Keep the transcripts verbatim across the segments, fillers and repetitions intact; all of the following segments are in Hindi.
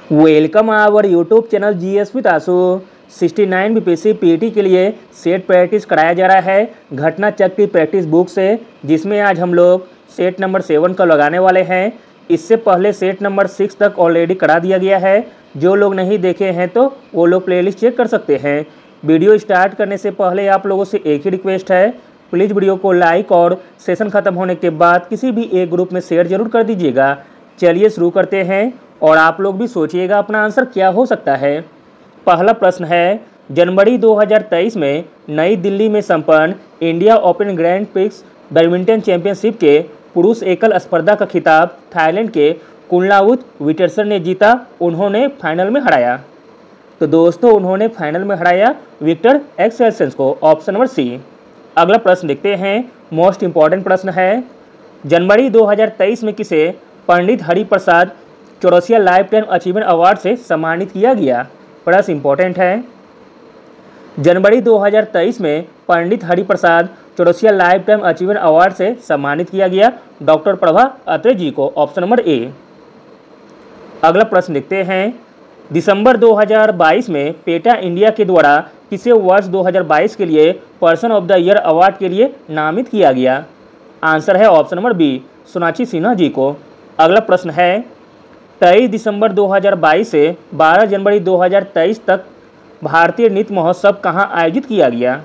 Welcome our YouTube channel G S with Ashu. Sixty nine B P C P E T के लिए सेट प्रैक्टिस कराया जा रहा है घटना चक्र की प्रैक्टिस बुक से, जिसमें आज हम लोग सेट नंबर सेवन का लगाने वाले हैं। इससे पहले सेट नंबर सिक्स तक ऑलरेडी करा दिया गया है। जो लोग नहीं देखे हैं तो वो लोग प्लेलिस्ट चेक कर सकते हैं। वीडियो स्टार्ट करने से पहले आप लोगों से एक ही रिक्वेस्ट है, प्लीज़ वीडियो को लाइक और सेशन ख़त्म होने के बाद किसी भी एक ग्रुप में शेयर जरूर कर दीजिएगा। चलिए शुरू करते हैं और आप लोग भी सोचिएगा अपना आंसर क्या हो सकता है। पहला प्रश्न है, जनवरी दो हज़ार तेईस में नई दिल्ली में संपन्न India Open Grand Prix badminton championship के पुरुष एकल स्पर्धा का खिताब थाईलैंड के कुनलावुत विटरसन ने जीता। उन्होंने फाइनल में हराया। तो दोस्तों उन्होंने फाइनल में हराया विक्टर एक्सेल्सन को, ऑप्शन नंबर सी। अगला प्रश्न देखते हैं, मोस्ट इंपॉर्टेंट प्रश्न है, जनवरी दो हज़ार तेईस में किसे Pandit Hariprasad Chaurasia lifetime achievement award से सम्मानित किया गया। प्रश्न इंपॉर्टेंट है, जनवरी दो हज़ार तेईस में Pandit Hariprasad Chaurasia lifetime achievement award से सम्मानित किया गया डॉक्टर प्रभा अत्रे जी को, ऑप्शन नंबर ए। अगला प्रश्न देखते हैं, दिसंबर दो हज़ार बाईस में पेटा इंडिया के द्वारा किसे वर्ष दो हज़ार बाईस के लिए person of the year award के लिए नामित किया गया। आंसर है option number B, Sonakshi Sinha ji को। अगला प्रश्न है, तेईस दिसंबर दो हज़ार बाईस से बारह जनवरी दो हज़ार तेईस तक भारतीय नृत्य महोत्सव कहाँ आयोजित किया गया।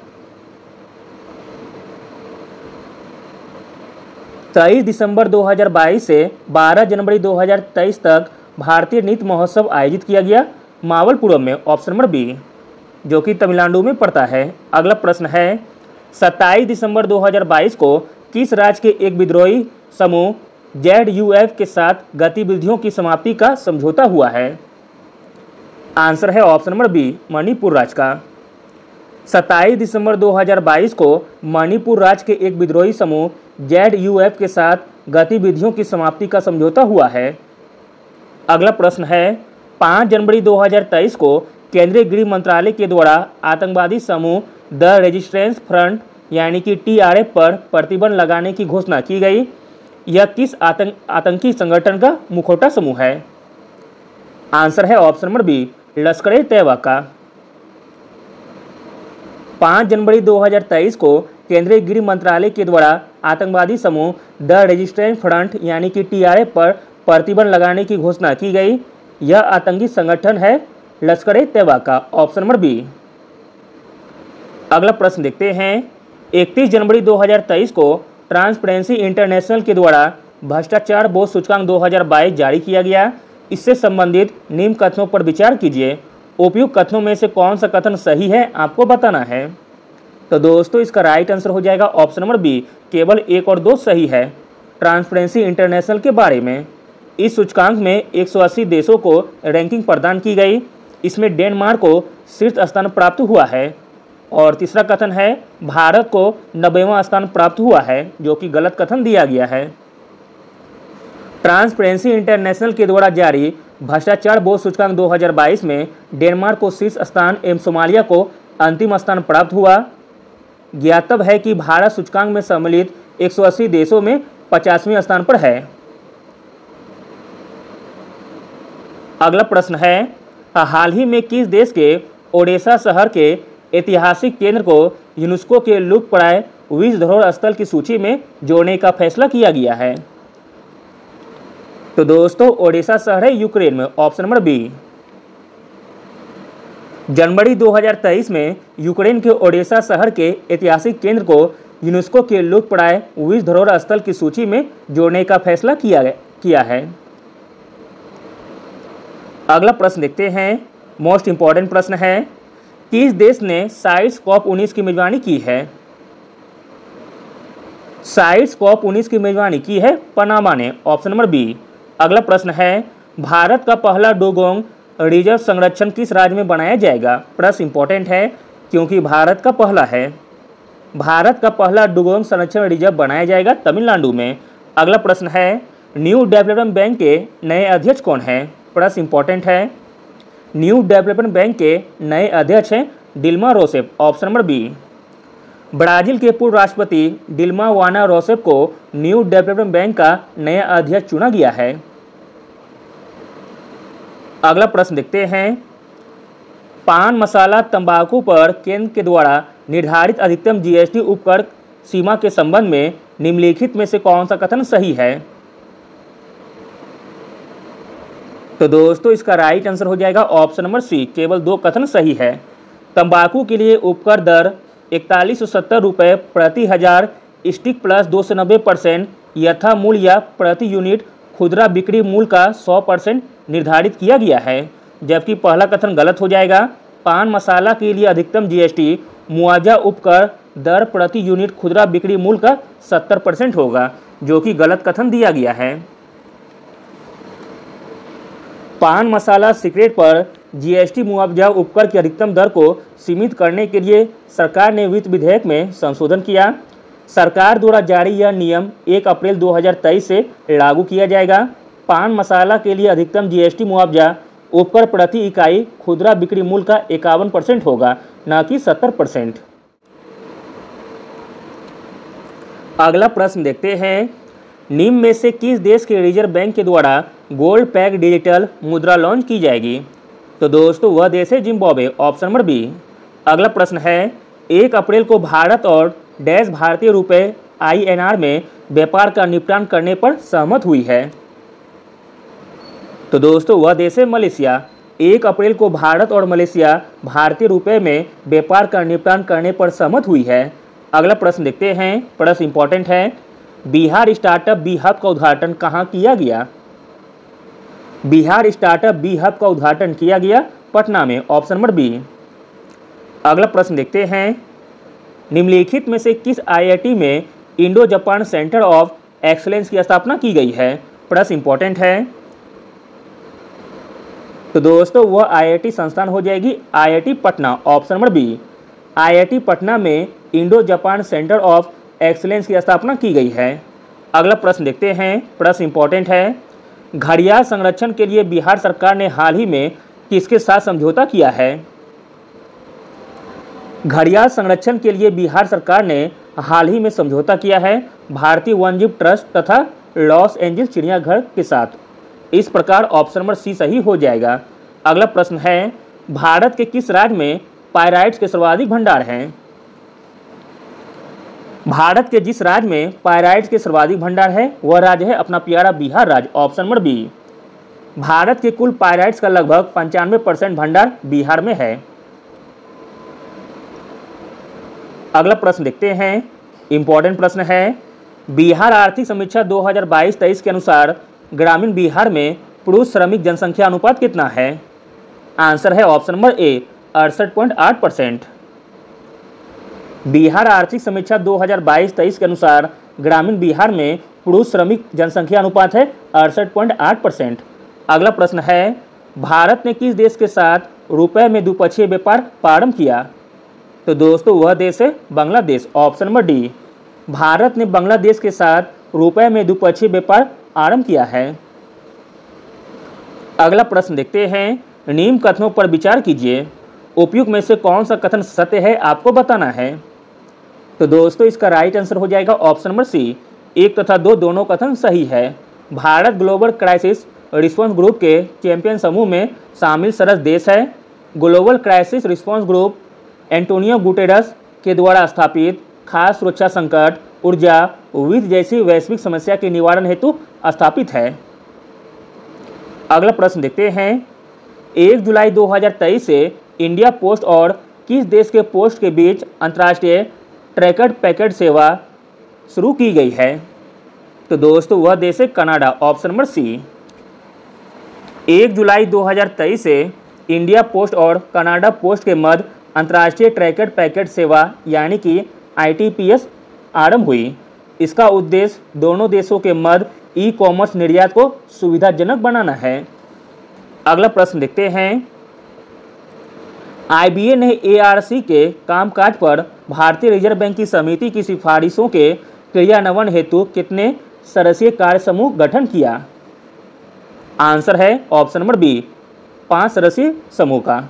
तेईस दिसंबर दो हज़ार बाईस से बारह जनवरी दो हज़ार तेईस तक भारतीय नृत्य महोत्सव आयोजित किया गया मावलपुरम में, ऑप्शन नंबर बी, जो कि तमिलनाडु में पड़ता है। अगला प्रश्न है, सत्ताईस दिसंबर दो हज़ार बाईस को किस राज्य के एक विद्रोही समूह जेड यू एफ के साथ गतिविधियों की समाप्ति का समझौता हुआ है। आंसर है ऑप्शन नंबर बी, मणिपुर राज्य का। सत्ताईस दिसंबर दो हज़ार बाईस को मणिपुर राज्य के एक विद्रोही समूह जेड यू एफ के साथ गतिविधियों की समाप्ति का समझौता हुआ है। अगला प्रश्न है, पाँच जनवरी दो हज़ार तेईस को केंद्रीय गृह मंत्रालय के द्वारा आतंकवादी समूह द रेजिस्टेंस फ्रंट यानी कि टी आर एफ पर प्रतिबंध लगाने की घोषणा की गई। यह किस आतंक आतंकी संगठन का मुखौटा समूह है। आंसर है ऑप्शन नंबर बी, लश्कर तैयबा का। पाँच जनवरी दो हज़ार तेईस को केंद्रीय गृह मंत्रालय के द्वारा आतंकवादी समूह द रेजिस्टेंस फ्रंट यानी कि टी आर एफ पर प्रतिबंध लगाने की घोषणा की गई। यह आतंकी संगठन है लश्कर तैयबा का, ऑप्शन नंबर बी। अगला प्रश्न देखते हैं, इकतीस जनवरी दो हज़ार तेईस को ट्रांसपेरेंसी इंटरनेशनल के द्वारा भ्रष्टाचार बोध सूचकांक दो हज़ार बाईस जारी किया गया। इससे संबंधित निम्न कथनों पर विचार कीजिए। उपयुक्त कथनों में से कौन सा कथन सही है आपको बताना है। तो दोस्तों इसका राइट आंसर हो जाएगा ऑप्शन नंबर बी, केवल एक और दो सही है। ट्रांसपेरेंसी इंटरनेशनल के बारे में, इस सूचकांक में एक सौ अस्सी देशों को रैंकिंग प्रदान की गई। इसमें डेनमार्क को शीर्ष स्थान प्राप्त हुआ है। और तीसरा कथन है, भारत को नब्बेवां स्थान प्राप्त हुआ है, जो कि गलत कथन दिया गया है। ट्रांसपेरेंसी इंटरनेशनल के द्वारा जारी भ्रष्टाचार बोध सूचकांक दो हज़ार बाईस में डेनमार्क को शीर्ष स्थान एवं सोमालिया को अंतिम स्थान प्राप्त हुआ। ज्ञातव्य है कि भारत सूचकांक में सम्मिलित एक सौ अस्सी देशों में पचासवें स्थान पर है। अगला प्रश्न है, हाल ही में किस देश के ओडेसा शहर के ऐतिहासिक केंद्र को यूनेस्को के लुप्तप्राय विश्व धरोहर स्थल की सूची में जोड़ने का फैसला किया गया है। तो दोस्तों ओडेसा शहर है यूक्रेन में, ऑप्शन नंबर बी। जनवरी दो हज़ार तेईस में यूक्रेन के ओडेसा शहर के ऐतिहासिक केंद्र को यूनेस्को के लुप्तप्राय विश्व धरोहर स्थल की सूची में जोड़ने का फैसला किया किया है। अगला प्रश्न देखते हैं, मोस्ट इंपॉर्टेंट प्रश्न है, किस देश ने साइट्स कॉप उन्नीस की मेजबानी की है। साइट्स कॉप उन्नीस की मेजबानी की है पनामा ने, ऑप्शन नंबर बी। अगला प्रश्न है, भारत का पहला डुगोंग रिजर्व संरक्षण किस राज्य में बनाया जाएगा। प्रश्न इंपॉर्टेंट है क्योंकि भारत का पहला है। भारत का पहला डुगोंग संरक्षण रिजर्व बनाया जाएगा तमिलनाडु में। अगला प्रश्न है, न्यू डेवलपमेंट बैंक के नए अध्यक्ष कौन है। प्रश्न इंपॉर्टेंट है, न्यू डेवलपमेंट बैंक के नए अध्यक्ष हैं Dilma Rousseff, option number B. Brazil के पूर्व राष्ट्रपति डिल्मा वाना रोसेफ को न्यू डेवलपमेंट बैंक का नया अध्यक्ष चुना गया है। अगला प्रश्न देखते हैं, पान मसाला तंबाकू पर केंद्र के द्वारा निर्धारित अधिकतम जीएसटी उपकर सीमा के संबंध में निम्नलिखित में से कौन सा कथन सही है? तो दोस्तों इसका राइट आंसर हो जाएगा ऑप्शन नंबर सी, केवल दो कथन सही है। तंबाकू के लिए उपकर दर इकतालीस सौ सत्तर रुपये प्रति हजार स्टिक प्लस दो सौ नब्बे परसेंट यथा मूल्य या प्रति यूनिट खुदरा बिक्री मूल्य का सौ परसेंट निर्धारित किया गया है, जबकि पहला कथन गलत हो जाएगा। पान मसाला के लिए अधिकतम जीएसटी मुआवजा उपकर दर प्रति यूनिट खुदरा बिक्री मूल्य का सत्तर परसेंट होगा, जो कि गलत कथन दिया गया है। पान मसाला सिगरेट पर जीएसटी मुआवजा उपकर की अधिकतम दर को सीमित करने के लिए सरकार ने वित्त विधेयक में संशोधन किया। सरकार द्वारा जारी यह नियम एक अप्रैल दो हज़ार तेईस से लागू किया जाएगा। पान मसाला के लिए अधिकतम जीएसटी मुआवजा उपकर प्रति इकाई खुदरा बिक्री मूल्य का इक्यावन परसेंट होगा, न कि सत्तर परसेंट। अगला प्रश्न देखते हैं, निम्न में से किस देश के रिजर्व बैंक के द्वारा गोल्ड पैक डिजिटल मुद्रा लॉन्च की जाएगी? तो दोस्तों वह देश है जिम्बाब्वे, ऑप्शन नंबर बी। अगला प्रश्न है, एक अप्रैल को भारत और डैश भारतीय रुपये आईएनआर में व्यापार का निपटान करने पर सहमत हुई है? तो दोस्तों वह देश है मलेशिया। एक अप्रैल को भारत और मलेशिया भारतीय रुपये में व्यापार का निपटान करने पर सहमत हुई है। अगला प्रश्न देखते हैं, प्रश्न इंपॉर्टेंट है, बिहार स्टार्टअप बी हब का उद्घाटन कहाँ किया गया? बिहार स्टार्टअप बी हब का उद्घाटन किया गया पटना में, ऑप्शन नंबर बी। अगला प्रश्न देखते हैं, निम्नलिखित में से किस आईआईटी में Indo Japan centre of excellence की स्थापना की गई है? प्रश्न इंपॉर्टेंट है। तो दोस्तों वह आईआईटी संस्थान हो जाएगी IIT Patna, option number B. IIT Patna में Indo Japan centre of excellence की स्थापना की गई है। अगला प्रश्न देखते हैं, प्रश्न इंपॉर्टेंट है, घड़ियाल संरक्षण के लिए बिहार सरकार ने हाल ही में किसके साथ समझौता किया है? घड़ियाल संरक्षण के लिए बिहार सरकार ने हाल ही में समझौता किया है भारतीय वन्यजीव ट्रस्ट तथा लॉस एंजल्स चिड़ियाघर के साथ। इस प्रकार ऑप्शन नंबर सी सही हो जाएगा। अगला प्रश्न है, भारत के किस राज्य में पायराइट्स के सर्वाधिक भंडार हैं? भारत के जिस राज्य में पायराइट्स के सर्वाधिक भंडार है वह राज्य है अपना प्यारा बिहार राज्य, ऑप्शन नंबर बी। भारत के कुल पायराइट्स का लगभग पंचानवे परसेंट भंडार बिहार में है। अगला प्रश्न देखते हैं, इंपॉर्टेंट प्रश्न है, बिहार आर्थिक समीक्षा दो हज़ार बाईस तेईस के अनुसार ग्रामीण बिहार में पुरुष श्रमिक जनसंख्या अनुपात कितना है? आंसर है ऑप्शन नंबर ए, अड़सठ पॉइंट आठ परसेंट। बिहार आर्थिक समीक्षा दो हज़ार बाईस तेईस के अनुसार ग्रामीण बिहार में पुरुष श्रमिक जनसंख्या अनुपात है अड़सठ पॉइंट आठ परसेंट। अगला प्रश्न है, भारत ने किस देश के साथ रुपए में द्विपक्षीय व्यापार प्रारंभ किया? तो दोस्तों वह देश है Bangladesh, option number D. Bharat ने बांग्लादेश के साथ रुपए में द्विपक्षीय व्यापार आरंभ किया है। अगला प्रश्न देखते हैं, निम्न कथनों पर विचार कीजिए, उपयुक्त में से कौन सा कथन सत्य है आपको बताना है। तो दोस्तों इसका राइट आंसर हो जाएगा ऑप्शन नंबर सी, एक तथा दो दोनों कथन सही है। Bharat global crisis response group के चैंपियन समूह में शामिल सदस्य देश है। Global crisis response group Antonio Guterres के द्वारा स्थापित खास सुरक्षा संकट, ऊर्जा, वित्त जैसी वैश्विक समस्या के निवारण हेतु स्थापित है। अगला प्रश्न देखते हैं, एक जुलाई दो हज़ार तेईस से इंडिया पोस्ट और किस देश के पोस्ट के बीच अंतर्राष्ट्रीय ट्रैक्ड पैकेट सेवा शुरू की गई है? तो दोस्तों वह देश है कनाडा, ऑप्शन नंबर सी। एक जुलाई दो हज़ार तेईस से इंडिया पोस्ट और कनाडा पोस्ट के मध्य अंतर्राष्ट्रीय ट्रैक्ड पैकेट सेवा यानी कि आई टी पी एस आरंभ हुई। इसका उद्देश्य दोनों देशों के मध्य ई कॉमर्स निर्यात को सुविधाजनक बनाना है। अगला प्रश्न देखते हैं, आई बी ए ने ए आर सी के कामकाज पर भारतीय रिजर्व बैंक की समिति की सिफारिशों के क्रियान्वयन हेतु कितने सदस्यीय कार्य समूह गठन किया? आंसर है ऑप्शन नंबर बी, पांच सदस्यीय समूह का।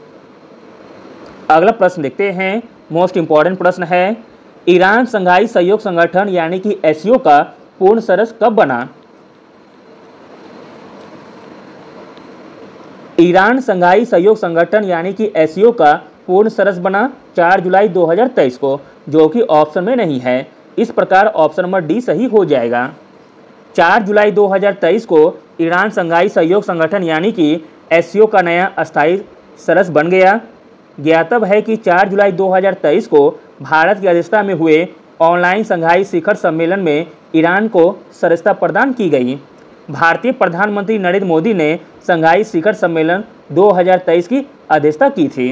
अगला प्रश्न देखते हैं, मोस्ट इंपॉर्टेंट प्रश्न है, ईरान संघाई सहयोग संगठन यानी कि एस सी ओ का पूर्ण सदस्य कब बना? ईरान संघाई सहयोग संगठन यानी कि एससीओ का पूर्ण सदस्य बना चार जुलाई दो हज़ार तेईस को, जो कि ऑप्शन में नहीं है। इस प्रकार ऑप्शन नंबर डी सही हो जाएगा। चार जुलाई दो हज़ार तेईस को ईरान संघाई सहयोग संगठन यानी कि एससीओ का नया अस्थायी सदस्य बन गया। ज्ञातव्य है कि चार जुलाई दो हज़ार तेईस को भारत की अध्यक्षता में हुए ऑनलाइन संघाई शिखर सम्मेलन में ईरान को सदस्यता प्रदान की गई। भारतीय प्रधानमंत्री नरेंद्र मोदी ने संघाई शिखर सम्मेलन दो हज़ार तेईस की अध्यक्षता की थी।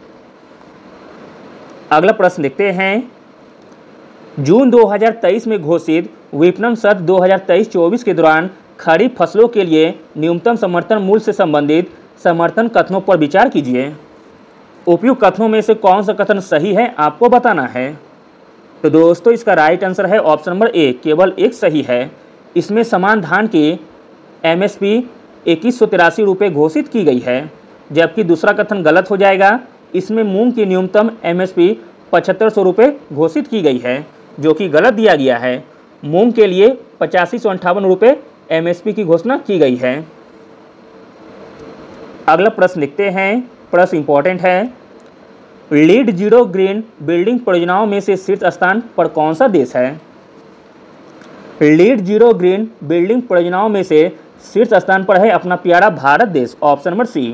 अगला प्रश्न देखते हैं। जून दो हज़ार तेईस में घोषित विपणन सत्र दो हज़ार तेईस चौबीस के दौरान खरीफ फसलों के लिए न्यूनतम समर्थन मूल्य से संबंधित समर्थन कथनों पर विचार कीजिए। उपयुक्त कथनों में से कौन सा कथन सही है आपको बताना है। तो दोस्तों इसका राइट आंसर है ऑप्शन नंबर ए, केवल एक सही है। इसमें समान धान की एमएसपी इक्कीस सौ तिरासी रुपये घोषित की गई है, जबकि दूसरा कथन गलत हो जाएगा। इसमें मूंग की न्यूनतम एमएसपी पचहत्तर सौ रुपये घोषित की गई है, जो कि गलत दिया गया है। मूंग के लिए पचासी सौ अंठावन रुपये एमएसपी की घोषणा की गई है। अगला प्रश्न लिखते हैं, प्रश्न इंपॉर्टेंट है। लीड जीरो ग्रीन बिल्डिंग परियोजनाओं में से शीर्ष स्थान पर कौन सा देश है। लीड जीरो ग्रीन बिल्डिंग परियोजनाओं में से शीर्ष स्थान पर है अपना प्यारा भारत देश, ऑप्शन नंबर सी।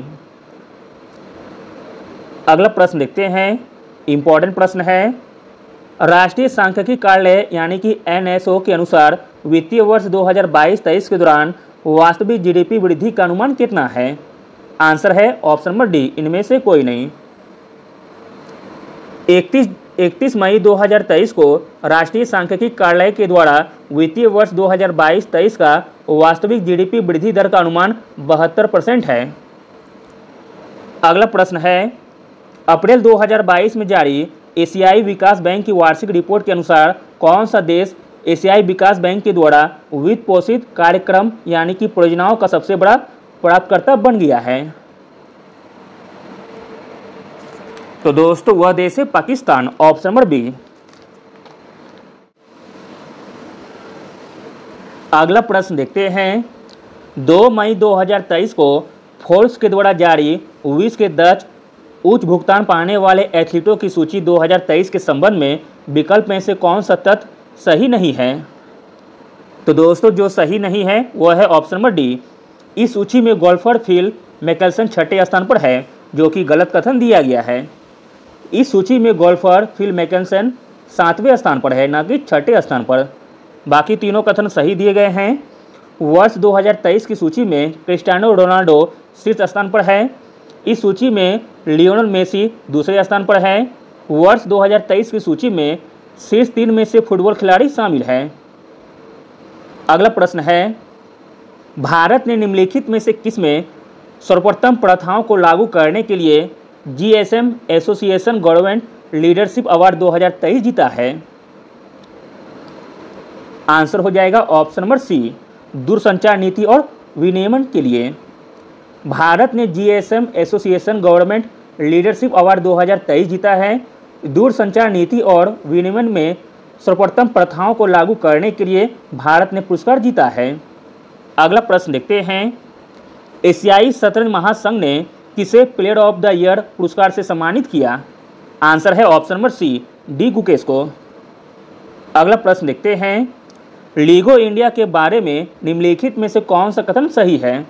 अगला प्रश्न देखते हैं, इंपॉर्टेंट प्रश्न है। राष्ट्रीय सांख्यिकी कार्यालय यानी कि एनएसओ के अनुसार वित्तीय वर्ष दो हज़ार बाईस तेईस के दौरान वास्तविक जीडीपी वृद्धि का अनुमान कितना है। आंसर है ऑप्शन नंबर डी, इनमें से कोई नहीं। इकतीस मई दो हज़ार तेईस को राष्ट्रीय सांख्यिकी कार्यालय के द्वारा वित्तीय वर्ष दो हज़ार बाईस तेईस का वास्तविक जीडीपी वृद्धि दर का अनुमान बहत्तर परसेंट है। अगला प्रश्न है। अप्रैल दो हज़ार बाईस में जारी एशियाई विकास बैंक की वार्षिक रिपोर्ट के अनुसार कौन सा देश एशियाई विकास बैंक के द्वारा वित्त पोषित कार्यक्रम यानी कि परियोजनाओं का सबसे बड़ा प्राप्तकर्ता बन गया है। तो दोस्तों वह देश है पाकिस्तान, ऑप्शन नंबर बी। अगला प्रश्न देखते हैं। दो मई दो हज़ार तेईस को फोर्ब्स के द्वारा जारी विश्व के दस उच्च भुगतान पाने वाले एथलीटों की सूची दो हज़ार तेईस के संबंध में विकल्प में से कौन सा तथ्य सही नहीं है। तो दोस्तों जो सही नहीं है वह है ऑप्शन नंबर डी। इस सूची में गोल्फर फिल मैकेल्सन छठे स्थान पर है, जो कि गलत कथन दिया गया है। इस सूची में गोल्फर फिल मैकेल्सन सातवें स्थान पर है, ना कि छठे स्थान पर। बाकी तीनों कथन सही दिए गए हैं। वर्ष दो हज़ार तेईस की सूची में क्रिस्टियानो रोनाल्डो शीर्ष स्थान पर है। इस सूची में लियोनेल मेसी दूसरे स्थान पर है। वर्ष दो हज़ार तेईस की सूची में शीर्ष तीन में से फुटबॉल खिलाड़ी शामिल हैं। अगला प्रश्न है। भारत ने निम्नलिखित में से किस में सर्वोत्तम प्रथाओं को लागू करने के लिए GSM association government leadership award दो हज़ार तेईस जीता है। आंसर हो जाएगा ऑप्शन नंबर सी, दूरसंचार नीति और विनियमन के लिए। भारत ने GSM association government leadership award दो हज़ार तेईस जीता है। दूरसंचार नीति और विनियमन में सर्वोत्तम प्रथाओं को लागू करने के लिए भारत ने पुरस्कार जीता है। अगला प्रश्न देखते हैं। एशियाई शतरंज महासंघ ने किसे प्लेयर ऑफ द ईयर पुरस्कार से सम्मानित किया। आंसर है option number C, D Gukesh को। अगला प्रश्न देखते हैं। लीगो इंडिया के बारे में निम्नलिखित में से कौन सा कथन सही है।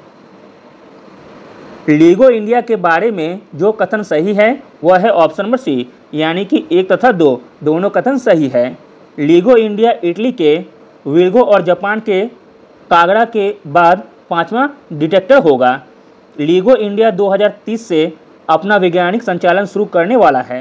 लीगो इंडिया के बारे में जो कथन सही है वह है ऑप्शन नंबर सी, यानी कि एक तथा दो दोनों कथन सही है। लीगो इंडिया इटली के विर्गो और जापान के कागड़ा के बाद पांचवा डिटेक्टर होगा। लीगो इंडिया दो हज़ार तीस से अपना वैज्ञानिक संचालन शुरू करने वाला है।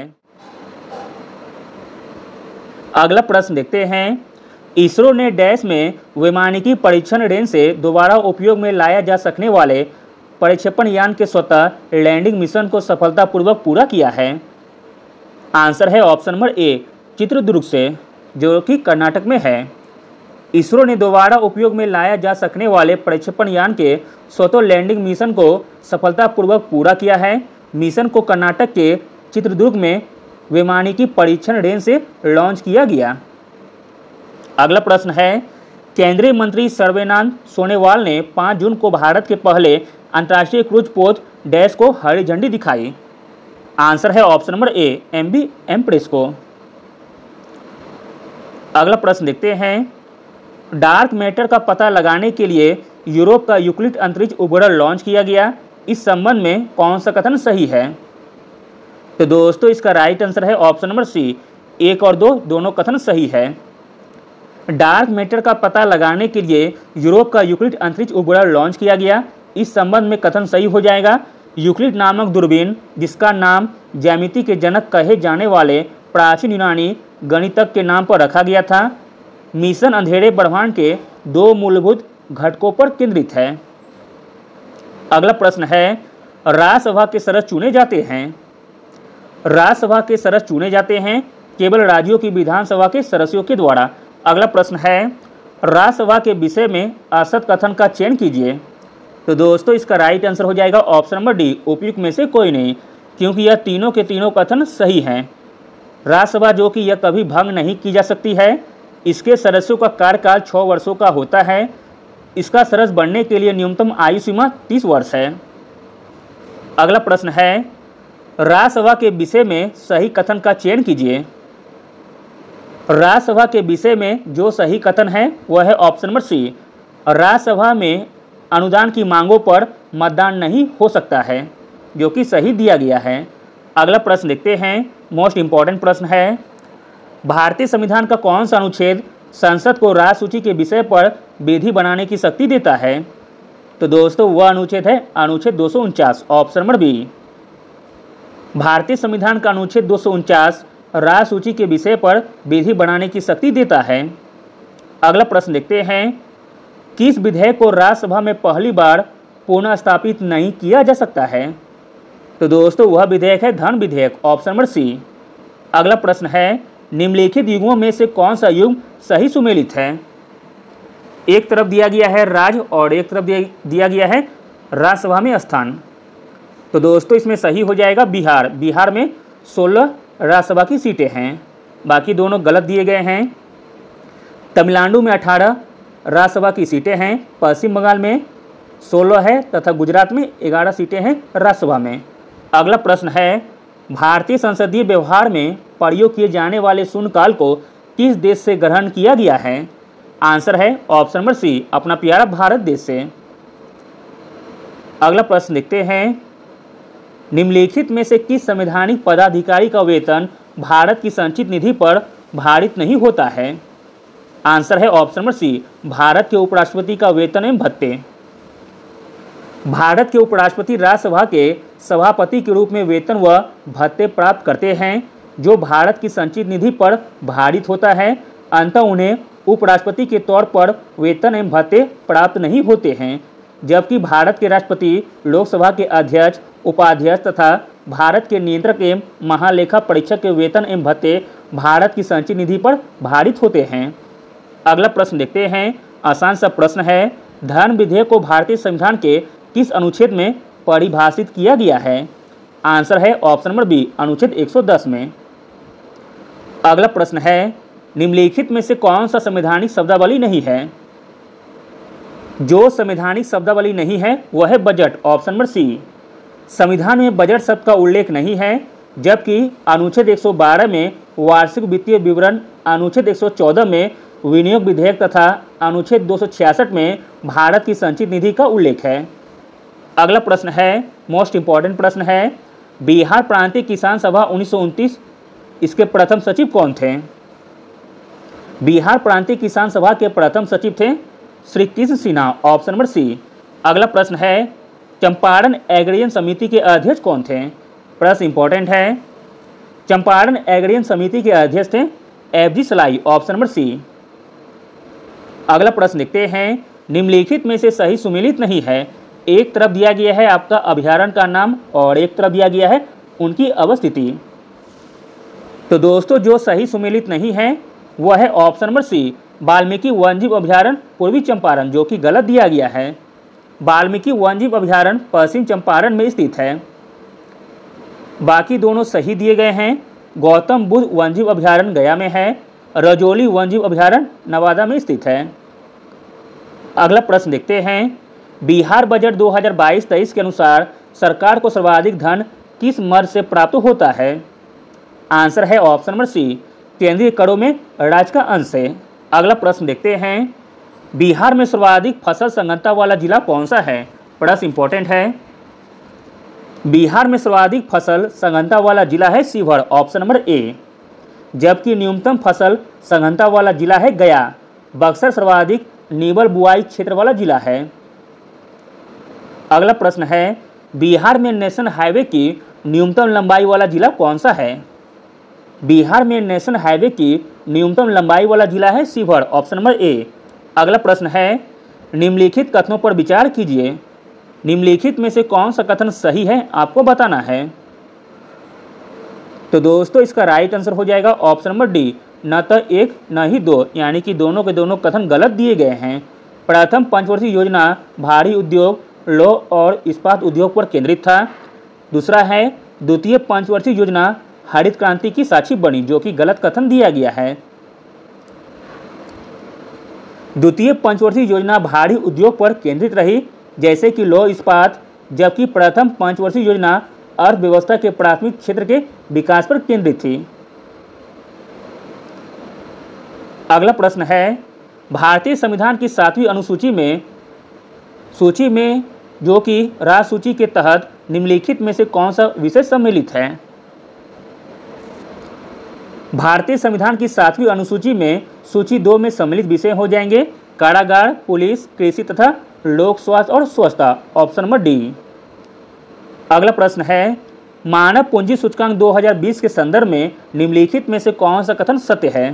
अगला प्रश्न देखते हैं। इसरो ने डैश में वैमानिकी परीक्षण रेंज से दोबारा उपयोग में लाया जा सकने वाले प्रक्षेपण यान के स्वतः लैंडिंग मिशन को सफलतापूर्वक पूरा किया है। आंसर है ऑप्शन नंबर ए, चित्रदुर्ग से, जो कि कर्नाटक में है। इसरो ने दोबारा उपयोग में लाया जा सकने वाले प्रक्षेपण यान के स्वतः लैंडिंग मिशन को सफलतापूर्वक पूरा किया है। मिशन को कर्नाटक के चित्रदुर्ग में वैमानिकी परीक्षण रेंज से लॉन्च किया गया। अगला प्रश्न है। केंद्रीय मंत्री सर्बानंद सोनोवाल ने पाँच जून को भारत के पहले अंतर्राष्ट्रीय क्रूज पोत डैश को हरी झंडी दिखाई। आंसर है option number A M B Empress को। अगला प्रश्न देखते हैं, डार्क मैटर का पता लगाने के लिए यूरोप का यूक्लिड अंतरिक्ष उपग्रह लॉन्च किया गया। इस संबंध में कौन सा कथन सही है? तो दोस्तों इसका राइट आंसर है ऑप्शन नंबर सी, एक और दो दोनों कथन सही है। डार्क मैटर का पता लगाने के लिए यूरोप का यूक्लिड अंतरिक्ष उपग्रह लॉन्च किया गया। इस संबंध में कथन सही हो जाएगा। यूक्लिड नामक दूरबीन, जिसका नाम ज्यामिति के जनक कहे जाने वाले प्राचीन यूनानी गणितज्ञ के नाम पर रखा गया था, मिशन अंधेरे ब्रह्मांड के दो मूलभूत घटकों पर केंद्रित है। अगला प्रश्न है, राज्यसभा के सदस्य चुने जाते हैं। राज्यसभा के सदस्य चुने जाते हैं केवल राज्यों की विधानसभा के सदस्यों के द्वारा। अगला प्रश्न है, राज्यसभा के विषय में असत कथन का चयन कीजिए। तो दोस्तों इसका राइट आंसर हो जाएगा ऑप्शन नंबर डी, उपयुक्त में से कोई नहीं, क्योंकि यह तीनों के तीनों कथन सही हैं। राज्यसभा जो कि यह कभी भंग नहीं की जा सकती है, इसके सदस्यों का कार्यकाल छः वर्षों का होता है, इसका सदस्य बनने के लिए न्यूनतम आयु सीमा तीस वर्ष है। अगला प्रश्न है, राज्यसभा के विषय में सही कथन का चयन कीजिए। राज्यसभा के विषय में जो सही कथन है वह है ऑप्शन नंबर सी, राज्यसभा में अनुदान की मांगों पर मतदान नहीं हो सकता है, जो कि सही दिया गया है। अगला प्रश्न देखते हैं, मोस्ट इम्पॉर्टेंट प्रश्न है, भारतीय संविधान का कौन सा अनुच्छेद संसद को राज्य सूची के विषय पर विधि बनाने की शक्ति देता है? तो दोस्तों वह अनुच्छेद है अनुच्छेद दो सौ उनचास, ऑप्शन नंबर बी। भारतीय संविधान का अनुच्छेद दो सौ उनचास राज्य सूची के विषय पर विधि बनाने की शक्ति देता है। अगला प्रश्न देखते हैं, किस विधेयक को राज्यसभा में पहली बार पुनः स्थापित नहीं किया जा सकता है? तो दोस्तों वह विधेयक है धन विधेयक, ऑप्शन नंबर सी। अगला प्रश्न है, निम्नलिखित युग्मों में से कौन सा युग्म सही सुमेलित है? एक तरफ दिया गया है राज्य और एक तरफ दिया गया है राज्यसभा में स्थान। तो दोस्तों इसमें सही हो जाएगा बिहार। बिहार में सोलह राज्यसभा की सीटें हैं, बाकी दोनों गलत दिए गए हैं। तमिलनाडु में अठारह राज्यसभा की सीटें हैं, पश्चिम बंगाल में सोलह है तथा गुजरात में ग्यारह सीटें हैं राज्यसभा में। अगला प्रश्न है, भारतीय संसदीय व्यवहार में प्रयोग किए जाने वाले शून्यकाल को किस देश से ग्रहण किया गया है? आंसर है ऑप्शन नंबर सी, अपना प्यारा भारत देश से। अगला प्रश्न देखते हैं, निम्नलिखित में से किस संवैधानिक पदाधिकारी का वेतन भारत की संचित निधि पर भारित नहीं होता है? आंसर है ऑप्शन नंबर सी, भारत के उपराष्ट्रपति का वेतन एवं भत्ते। भारत के उपराष्ट्रपति राज्यसभा के सभापति के रूप में वेतन व भत्ते प्राप्त करते हैं, जो भारत की संचित निधि पर भारित होता है। अंततः उन्हें उपराष्ट्रपति के तौर पर वेतन एवं भत्ते प्राप्त नहीं होते हैं, जबकि भारत के राष्ट्रपति, लोकसभा के अध्यक्ष, उपाध्यक्ष तथा भारत के नियंत्रक एवं महालेखा परीक्षक के वेतन एवं भत्ते भारत की संचित निधि पर भारित होते हैं। अगला प्रश्न देखते हैं, आसान सा प्रश्न है, धन विधेयक को भारतीय संविधान के किस अनुच्छेद में परिभाषित किया गया है? आंसर है ऑप्शन नंबर बी, अनुच्छेद एक सौ दस में। अगला प्रश्न है, निम्नलिखित में से कौन सा संवैधानिक शब्दावली नहीं है? जो संवैधानिक शब्दावली नहीं है वह है बजट, ऑप्शन नंबर सी। संविधान में बजट शब्द का उल्लेख नहीं है, जबकि अनुच्छेद एक सौ बारह में वार्षिक वित्तीय विवरण, अनुच्छेद एक सौ चौदह में विनियोग विधेयक तथा अनुच्छेद दो सौ छियासठ में भारत की संचित निधि का उल्लेख है। अगला प्रश्न है, मोस्ट इम्पॉर्टेंट प्रश्न है, बिहार प्रांतीय किसान सभा उन्नीस सौ उनतीस, इसके प्रथम सचिव कौन थे? बिहार प्रांतीय किसान सभा के प्रथम सचिव थे Shri Krishna Sinha, option number C. अगला प्रश्न है, चंपारण एग्रियन समिति के अध्यक्ष कौन थे? प्रश्न इंपॉर्टेंट है। चंपारण एग्रियन समिति के अध्यक्ष थे एफ जी सलाई, ऑप्शन नंबर सी। अगला प्रश्न देखते हैं, निम्नलिखित में से सही सुमेलित नहीं है। एक तरफ दिया गया है आपका अभयारण्य का नाम और एक तरफ दिया गया है उनकी अवस्थिति। तो दोस्तों जो सही सुमेलित नहीं है वह है ऑप्शन नंबर सी, वाल्मीकि वन्यजीव अभयारण्य पूर्वी चंपारण, जो कि गलत दिया गया है। वाल्मीकि वन्यजीव अभयारण्य पश्चिम चंपारण में स्थित है। बाकी दोनों सही दिए गए हैं। गौतम बुद्ध वन्यजीव अभयारण्य गया में है, रजौली वन्यजीव अभयारण्य नवादा में स्थित है। अगला प्रश्न देखते हैं, बिहार बजट दो हज़ार बाईस तेईस के अनुसार सरकार को सर्वाधिक धन किस मद से प्राप्त होता है? आंसर है ऑप्शन नंबर सी, केंद्रीय करों में राज्य का अंश है। अगला प्रश्न देखते हैं, बिहार में सर्वाधिक फसल संघनता वाला जिला कौन सा है? प्रश्न इंपॉर्टेंट है। बिहार में सर्वाधिक फसल संघनता वाला जिला है शिवहर, ऑप्शन नंबर ए। जबकि न्यूनतम फसल संघनता वाला जिला है गया। बक्सर सर्वाधिक नीबल बुआई क्षेत्र वाला जिला है। अगला प्रश्न है, बिहार में नेशनल हाईवे की न्यूनतम लंबाई वाला जिला कौन सा है? बिहार में नेशनल हाईवे की न्यूनतम लंबाई वाला जिला है शिवहर, ऑप्शन नंबर ए। अगला प्रश्न है, निम्नलिखित कथनों पर विचार कीजिए। निम्नलिखित में से कौन सा कथन सही है आपको बताना है। तो दोस्तों इसका राइट आंसर हो जाएगा ऑप्शन नंबर डी, न तो एक न ही दो, यानी कि दोनों के दोनों कथन गलत दिए गए हैं। प्रथम पंचवर्षीय योजना भारी उद्योग, लौह और इस्पात उद्योग पर केंद्रित था। दूसरा है, द्वितीय पंचवर्षीय योजना हरित क्रांति की साक्षी बनी, जो कि गलत कथन दिया गया है। द्वितीय पंचवर्षीय योजना भारी उद्योग पर केंद्रित रही, जैसे कि लौह इस्पात, जबकि प्रथम पंचवर्षीय योजना अर्थव्यवस्था के प्राथमिक क्षेत्र के विकास पर केंद्रित थी। अगला प्रश्न है, भारतीय संविधान की सातवीं अनुसूची में सूची में जो कि राज्य सूची के तहत निम्नलिखित में से कौन सा विषय सम्मिलित है? भारतीय संविधान की सातवीं अनुसूची में सूची दो में सम्मिलित विषय हो जाएंगे कारागार, पुलिस, कृषि तथा लोक स्वास्थ्य और स्वच्छता, ऑप्शन नंबर डी। अगला प्रश्न है, मानव पूंजी सूचकांक दो हज़ार बीस के संदर्भ में निम्नलिखित में से कौन सा कथन सत्य है?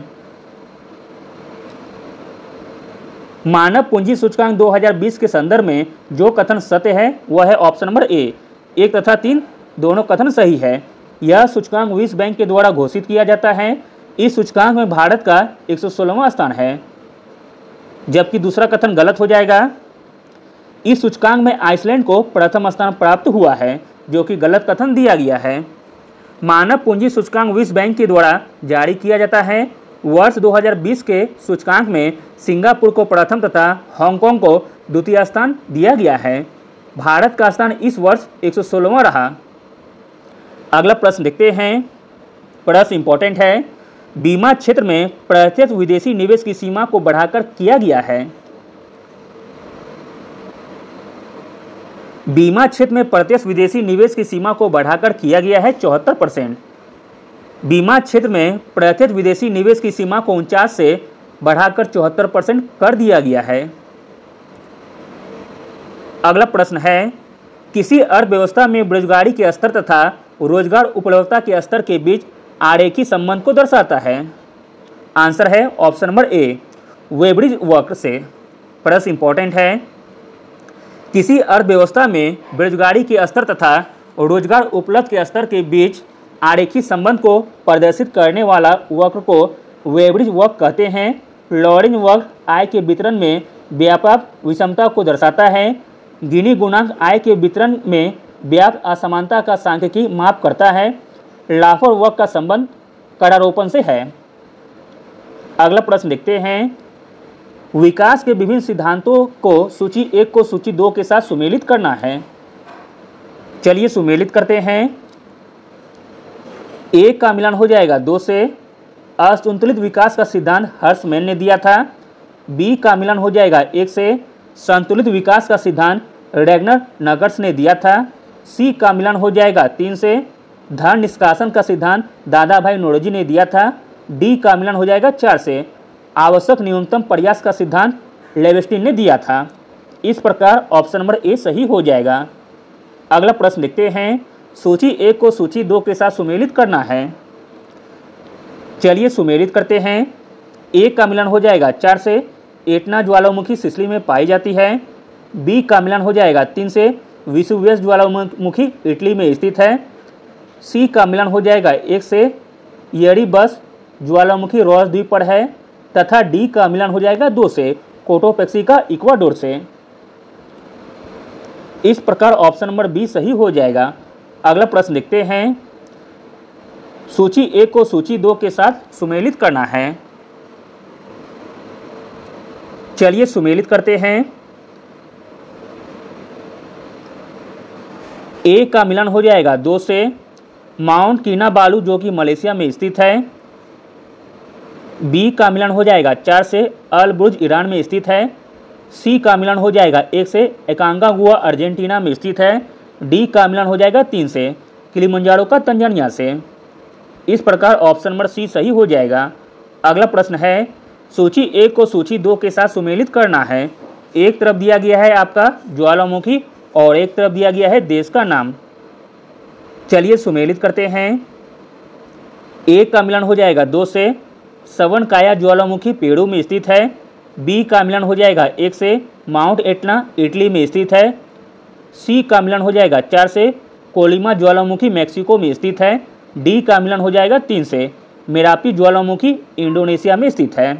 मानव पूंजी सूचकांक दो हज़ार बीस के संदर्भ में जो कथन सत्य है वह है ऑप्शन नंबर ए। एक तथा तीन दोनों कथन सही है। यह सूचकांक विश्व बैंक के द्वारा घोषित किया जाता है। इस सूचकांक में भारत का एक सौ सोलहवां स्थान है, जबकि दूसरा कथन गलत हो जाएगा। इस सूचकांक में आइसलैंड को प्रथम स्थान प्राप्त हुआ है, जो कि गलत कथन दिया गया है। मानव पूंजी सूचकांक विश्व बैंक के द्वारा जारी किया जाता है। वर्ष दो हज़ार बीस के सूचकांक में सिंगापुर को प्रथम तथा हांगकांग को द्वितीय स्थान दिया गया है। भारत का स्थान इस वर्ष एक सौ सोलहवां रहा। अगला प्रश्न देखते हैं, प्रश्न इंपॉर्टेंट है, बीमा क्षेत्र में प्रत्यक्ष विदेशी निवेश की सीमा को बढ़ाकर किया गया है। बीमा क्षेत्र में प्रत्यक्ष विदेशी निवेश की सीमा को बढ़ाकर किया गया है चौहत्तर परसेंट। बीमा क्षेत्र में प्रत्यक्ष विदेशी निवेश की सीमा को उनचास से बढ़ाकर चौहत्तर परसेंट कर दिया गया है। अगला प्रश्न है, किसी अर्थव्यवस्था में बेरोजगारी के स्तर तथा रोजगार उपलब्धता के स्तर के बीच आरेखीय संबंध को दर्शाता है। आंसर है ऑप्शन नंबर ए, वेबरिज वक्र से। प्रश्न इंपॉर्टेंट है, किसी अर्थव्यवस्था में बेरोजगारी के स्तर तथा रोजगार उपलब्ध के स्तर के बीच आरेखीय संबंध को प्रदर्शित करने वाला वक्र को वेबरिज वक्र कहते हैं। लॉरेंज वक्र आय के वितरण में व्यापक विषमता को दर्शाता है। गिनी गुणांक आय के वितरण में व्यापक असमानता का सांख्यिकी माप करता है। लाफर वक्र का संबंध करारोपण से है। अगला प्रश्न देखते हैं, विकास के विभिन्न सिद्धांतों को सूची एक को सूची दो के साथ सुमेलित करना है। चलिए सुमेलित करते हैं। एक का मिलान हो जाएगा दो से, असंतुलित विकास का सिद्धांत हर्समैन ने दिया था। बी का मिलान हो जाएगा एक से, संतुलित विकास का सिद्धांत रैगनर नगर्स ने दिया था। सी का मिलान हो जाएगा तीन से, धन निष्कासन का सिद्धांत दादा भाई नौरोजी ने दिया था। डी का मिलान हो जाएगा चार से, आवश्यक न्यूनतम प्रयास का सिद्धांत लेवेस्टिन ने दिया था। इस प्रकार ऑप्शन नंबर ए सही हो जाएगा। अगला प्रश्न देखते हैं, सूची एक को सूची दो के साथ सुमेलित करना है। चलिए सुमेलित करते हैं। एक का मिलान हो जाएगा चार से, एटना ज्वालामुखी सिसिली में पाई जाती है। बी का मिलान हो जाएगा तीन से, विसुवियस ज्वालामुखी इटली में स्थित है। सी का मिलान हो जाएगा एक से, एरिबस ज्वालामुखी रोस द्वीप पर है। तथा डी का मिलान हो जाएगा दो से, कोटोपेक्सी इक्वाडोर से। इस प्रकार ऑप्शन नंबर बी सही हो जाएगा। अगला प्रश्न देखते हैं, सूची एक को सूची दो के साथ सुमेलित करना है। चलिए सुमेलित करते हैं। ए का मिलन हो जाएगा दो से माउंट किनाबालू जो कि मलेशिया में स्थित है। बी का मिलन हो जाएगा चार से अल बुर्ज ईरान में स्थित है। सी का मिलन हो जाएगा एक से एकांकागुआ अर्जेंटीना में स्थित है। डी का मिलन हो जाएगा तीन से किलिमंजारो का तंजानिया से। इस प्रकार ऑप्शन नंबर सी सही हो जाएगा। अगला प्रश्न है, सूची एक को सूची दो के साथ सुमेलित करना है। एक तरफ दिया गया है आपका ज्वालामुखी और एक तरफ दिया गया है देश का नाम। चलिए सुमेलित करते हैं। एक का मिलन हो जाएगा दो से सवनकाया ज्वालामुखी पेरू में स्थित है। बी का मिलन हो जाएगा एक से माउंट एटना इटली में स्थित है। सी का मिलन हो जाएगा चार से कोलिमा ज्वालामुखी मैक्सिको में स्थित है। डी का मिलन हो जाएगा तीन से मेरापी ज्वालामुखी इंडोनेशिया में स्थित है।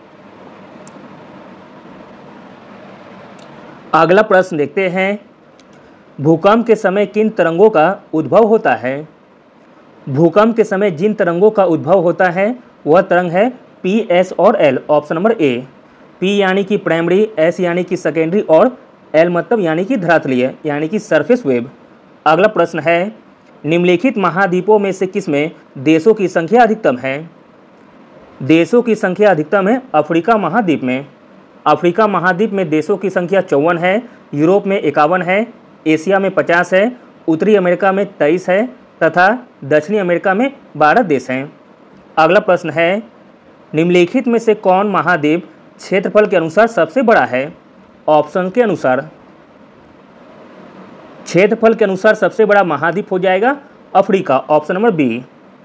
अगला प्रश्न देखते हैं, भूकंप के समय किन तरंगों का उद्भव होता है। भूकंप के समय जिन तरंगों का उद्भव होता है वह तरंग है पी, एस और L. Option number A. P यानी कि प्राइमरी, एस यानी कि सेकेंडरी और एल मतलब यानी कि धरातलीय यानी कि सरफेस वेव। अगला प्रश्न है, निम्नलिखित महाद्वीपों में से किसमें देशों की संख्या अधिकतम है। देशों की संख्या अधिकतम है अफ्रीका महाद्वीप में। अफ्रीका महाद्वीप में देशों की संख्या चौवन है। यूरोप में इक्यावन है। एशिया में पचास है। उत्तरी अमेरिका में तेईस है तथा दक्षिणी अमेरिका में बारह देश हैं। अगला प्रश्न है, निम्नलिखित में से कौन महाद्वीप क्षेत्रफल के अनुसार सबसे बड़ा है। ऑप्शन के अनुसार क्षेत्रफल के अनुसार सबसे बड़ा महाद्वीप हो जाएगा अफ्रीका। Option number B.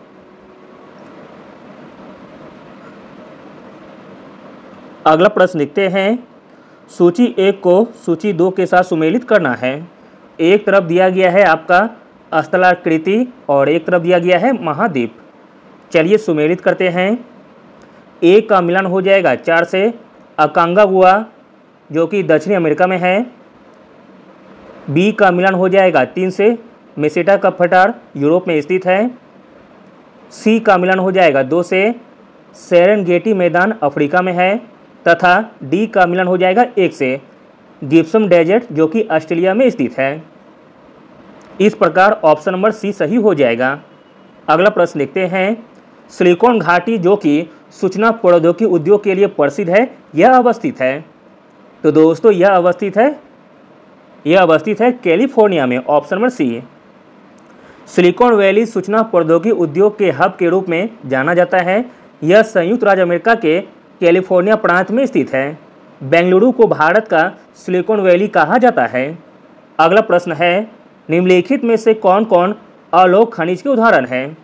अगला प्रश्न लिखते हैं, सूची एक को सूची दो के साथ सुमेलित करना है। एक तरफ दिया गया है आपका स्थलाकृति और एक तरफ दिया गया है महाद्वीप। चलिए सुमेलित करते हैं। ए का मिलन हो जाएगा चार से अकांकागुआ जो कि दक्षिणी अमेरिका में है। बी का मिलन हो जाएगा तीन से मेसेटा का पठार यूरोप में स्थित है। सी का मिलन हो जाएगा दो से सेरेनगेटी मैदान अफ्रीका में है तथा डी का मिलन हो जाएगा एक से गिब्सन डेजर्ट जो कि ऑस्ट्रेलिया में स्थित है। इस प्रकार ऑप्शन नंबर सी सही हो जाएगा। अगला प्रश्न लिखते हैं, सिलिकॉन घाटी जो कि सूचना प्रौद्योगिकी उद्योग के लिए प्रसिद्ध है यह अवस्थित है। तो दोस्तों यह अवस्थित है यह अवस्थित है कैलिफोर्निया में। Option number C. Silicon Valley सूचना प्रौद्योगिकी उद्योग के हब के रूप में जाना जाता है। यह संयुक्त राज्य अमेरिका के कैलिफोर्निया प्रांत में स्थित है। बेंगलुरु को भारत का सिलिकॉन वैली कहा जाता है। अगला प्रश्न है, निम्नलिखित में से कौन कौन अलोक खनिज के उदाहरण हैं।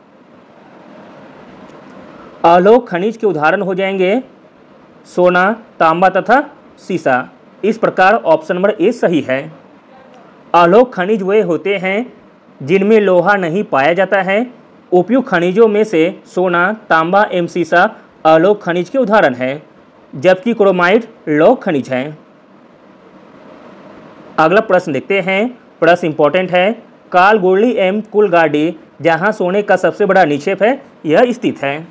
अलोक खनिज के उदाहरण हो जाएंगे सोना, तांबा तथा सीसा। इस प्रकार ऑप्शन नंबर ए सही है। अलोक खनिज वे होते हैं जिनमें लोहा नहीं पाया जाता है। उपयुक्त खनिजों में से सोना, तांबा एवं सीसा अलोक खनिज के उदाहरण हैं, जबकि क्रोमाइट लौह खनिज हैं। अगला प्रश्न देखते हैं, प्रश्न इंपॉर्टेंट है। कालगोडली एवं कुलगाडी जहां सोने का सबसे बड़ा निक्षेप है यह स्थित है।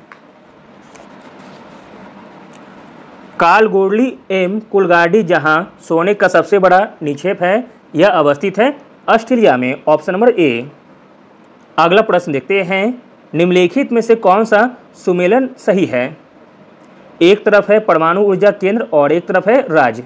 कालगोडली एवं कुलगाडी जहां सोने का सबसे बड़ा निक्षेप है यह अवस्थित है ऑस्ट्रेलिया में। Option number A. अगला प्रश्न देखते हैं, निम्नलिखित में से कौन सा सुमेलन सही है। एक तरफ है परमाणु ऊर्जा केंद्र और एक तरफ है राज्य।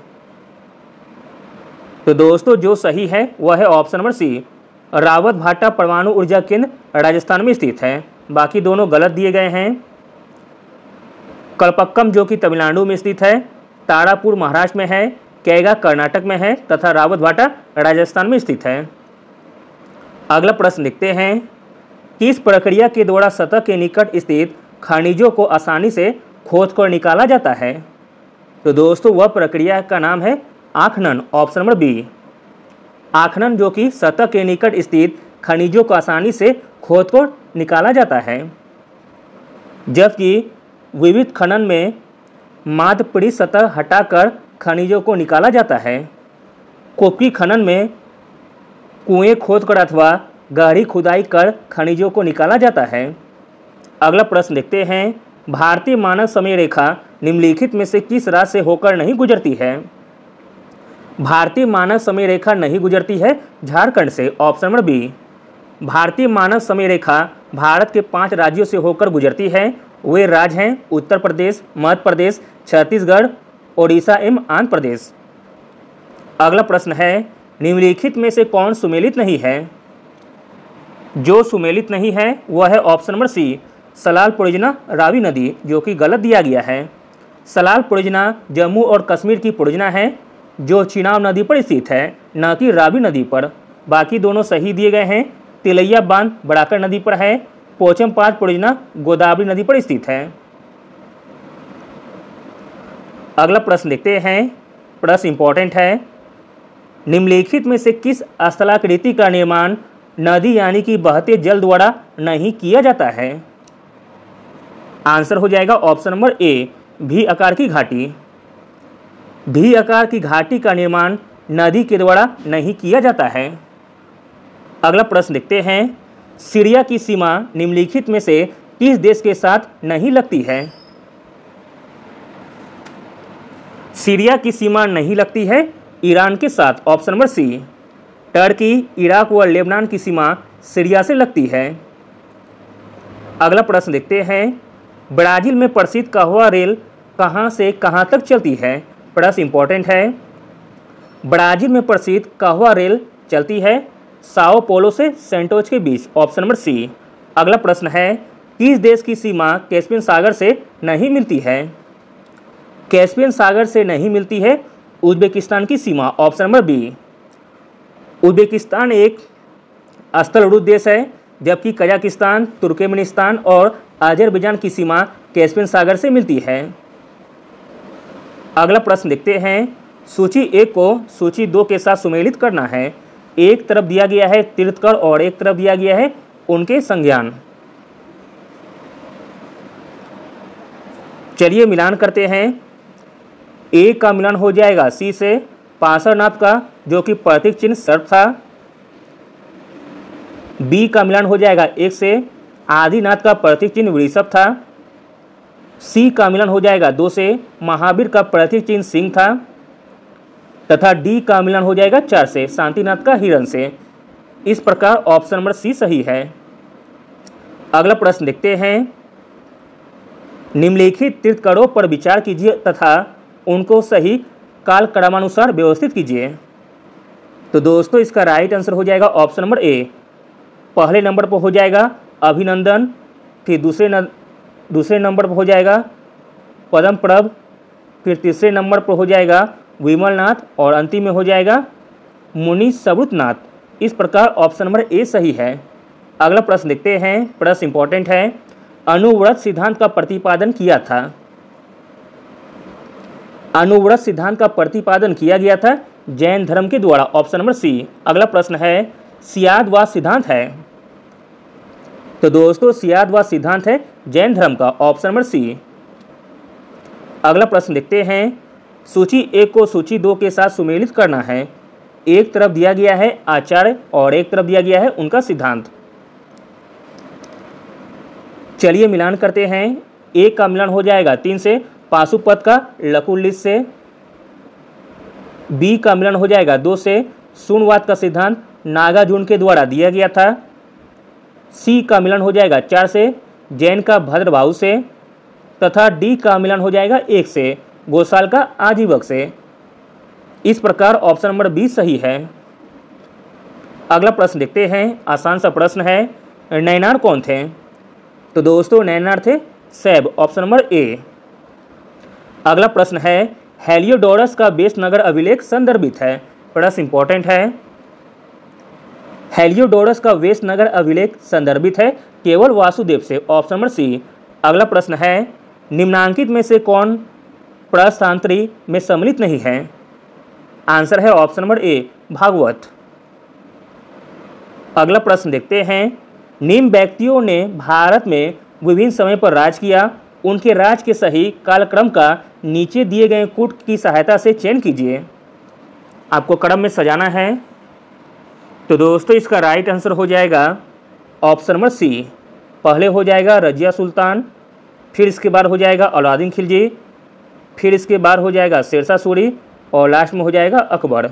तो दोस्तों जो सही है वह है ऑप्शन नंबर सी। रावत भाटा परमाणु ऊर्जा केंद्र राजस्थान में स्थित है। बाकी दोनों गलत दिए गए हैं। कलपक्कम जो कि तमिलनाडु में स्थित है, तारापुर महाराष्ट्र में है, कैगा कर्नाटक में है तथा रावत भाटा राजस्थान में स्थित है। अगला प्रश्न लिखते हैं, किस प्रक्रिया के द्वारा सतह के निकट स्थित खनिजों को आसानी से खोद कर निकाला जाता है। तो दोस्तों वह प्रक्रिया का नाम है आखनन। Option number B. आखनन जो कि सतह के निकट स्थित खनिजों को आसानी से खोद कर निकाला जाता है, जबकि विविध खनन में माध्य पीड़ित सतह हटाकर खनिजों को निकाला जाता है। कुपकी खनन में कुएं खोदकर अथवा गहरी खुदाई कर खनिजों को निकाला जाता है। अगला प्रश्न देखते हैं, भारतीय मानव समय रेखा निम्नलिखित में से किस राज्य से होकर नहीं गुजरती है? भारतीय मानव समय रेखा नहीं गुजरती है झारखंड से, ऑप्शन नंबर बी। भारतीय मानव समय रेखा भारत के पांच राज्यों से होकर गुजरती है। वे राज्य हैं उत्तर प्रदेश, मध्य प्रदेश, छत्तीसगढ़, ओडिशा एवं आंध्र प्रदेश। अगला प्रश्न है, निम्नलिखित में से कौन सुमेलित नहीं है? जो सुमेलित नहीं है वह है ऑप्शन नंबर सी, सलाल परियोजना रावी नदी, जो कि गलत दिया गया है। सलाल परियोजना जम्मू और कश्मीर की परियोजना है जो चिनाब नदी पर स्थित है, न कि रावी नदी पर। बाकी दोनों सही दिए गए हैं। तिलैया बांध बड़ाकर नदी पर है। पोचमपाद परियोजना गोदावरी नदी पर स्थित है। अगला प्रश्न देखते हैं, प्रश्न इंपॉर्टेंट है। निम्नलिखित में से किस स्थलाकृति का निर्माण नदी यानी कि बहते जल द्वारा नहीं किया जाता है? आंसर हो जाएगा ऑप्शन नंबर ए, भी आकार की घाटी। भी आकार की घाटी का निर्माण नदी के द्वारा नहीं किया जाता है। अगला प्रश्न देखते हैं, सीरिया की सीमा निम्नलिखित में से किस देश के साथ नहीं लगती है? सीरिया की सीमा नहीं लगती है ईरान के साथ, option number C. Turkey, Iraq व लेबनान की सीमा सीरिया से लगती है। अगला प्रश्न देखते हैं, ब्राजील में प्रसिद्ध कहवा रेल कहां से कहां तक चलती है? प्रश्न इंपॉर्टेंट है। ब्राजील में प्रसिद्ध कहवा रेल चलती है साओ पोलो से सेंटोस के बीच, ऑप्शन नंबर सी। अगला प्रश्न है, किस देश की सीमा कैस्पियन सागर से नहीं मिलती है? कैस्पियन सागर से नहीं मिलती है उज्बेकिस्तान की सीमा, ऑप्शन नंबर बी। उज्बेकिस्तान एक स्थलरूढ़ देश है, जबकि कजाकिस्तान, तुर्कमेनिस्तान और अजरबैजान की सीमा कैस्पियन सागर से मिलती है। अगला प्रश्न देखते हैं, सूची एक को सूची दो के साथ सुमेलित करना है। एक तरफ दिया गया है तीर्थकर और एक तरफ दिया गया है उनके संज्ञान। चलिए मिलान करते हैं। ए का मिलान हो जाएगा सी से पार्श्वनाथ का, जो कि प्रतीक चिन्ह सर्प था। बी का मिलान हो जाएगा एक से आदिनाथ का प्रतीक चिन्ह वृषभ था। सी का मिलान हो जाएगा दो से महावीर का प्रतीक चिन्ह सिंह था। तथा डी का मिलान हो जाएगा चार से शांतिनाथ का हिरण से। इस प्रकार ऑप्शन नंबर सी सही है। अगला प्रश्न देखते हैं, निम्नलिखित तीर्थंकरों पर विचार कीजिए तथा उनको सही कालक्रमानुसार व्यवस्थित कीजिए। तो दोस्तों इसका राइट आंसर हो जाएगा ऑप्शन नंबर ए। पहले नंबर पर हो जाएगा अभिनंदन, फिर दूसरे न, दूसरे नंबर पर हो जाएगा पद्मप्रभ, फिर तीसरे नंबर पर हो जाएगा विमलनाथ और अंतिम में हो जाएगा मुनि सबृतनाथ। इस प्रकार ऑप्शन नंबर ए सही है। अगला प्रश्न देखते हैं, प्रश्न इंपॉर्टेंट है। अनुव्रत सिद्धांत का प्रतिपादन किया था। अनुव्रत सिद्धांत का प्रतिपादन किया गया था जैन धर्म के द्वारा, ऑप्शन नंबर सी। अगला प्रश्न है, सियादवाद सिद्धांत है। तो दोस्तों सियादवाद सिद्धांत है जैन धर्म का, ऑप्शन नंबर सी। अगला प्रश्न देखते हैं, सूची एक को सूची दो के साथ सुमेलित करना है। एक तरफ दिया गया है आचार्य और एक तरफ दिया गया है उनका सिद्धांत। चलिए मिलान करते हैं। एक का मिलान हो जाएगा तीन से पाशुपत का लकुलिस से। बी का मिलान हो जाएगा दो से शून्यवाद का सिद्धांत नागार्जुन के द्वारा दिया गया था। सी का मिलान हो जाएगा चार से जैन का भद्रभाऊ से। तथा डी का मिलान हो जाएगा एक से गोसाल का आजीवक से। इस प्रकार ऑप्शन नंबर बी सही है। अगला प्रश्न देखते हैं, आसान सा प्रश्न है। नैनार कौन थे? तो दोस्तों नैनार थे सैब, ऑप्शन नंबर ए। अगला प्रश्न है, हेलियोडोरस का बेस नगर अभिलेख संदर्भित है। प्रश्न इंपॉर्टेंट है। हेलियोडोरस का वेश नगर अभिलेख संदर्भित है केवल वासुदेव से, ऑप्शन नंबर सी। अगला प्रश्न है, निम्नांकित में से कौन प्रस्थांतरी में सम्मिलित नहीं है? आंसर है ऑप्शन नंबर ए भागवत। अगला प्रश्न देखते हैं, निम्न व्यक्तियों ने भारत में विभिन्न समय पर राज किया, उनके राज के सही कालक्रम का नीचे दिए गए कूट की सहायता से चयन कीजिए। आपको क्रम में सजाना है। तो दोस्तों इसका राइट आंसर हो जाएगा ऑप्शन नंबर सी। पहले हो जाएगा रजिया सुल्तान, फिर इसके बाद हो जाएगा अलाउद्दीन खिलजी, फिर इसके बाद हो जाएगा शेरशाह सूरी और लास्ट में हो जाएगा अकबर।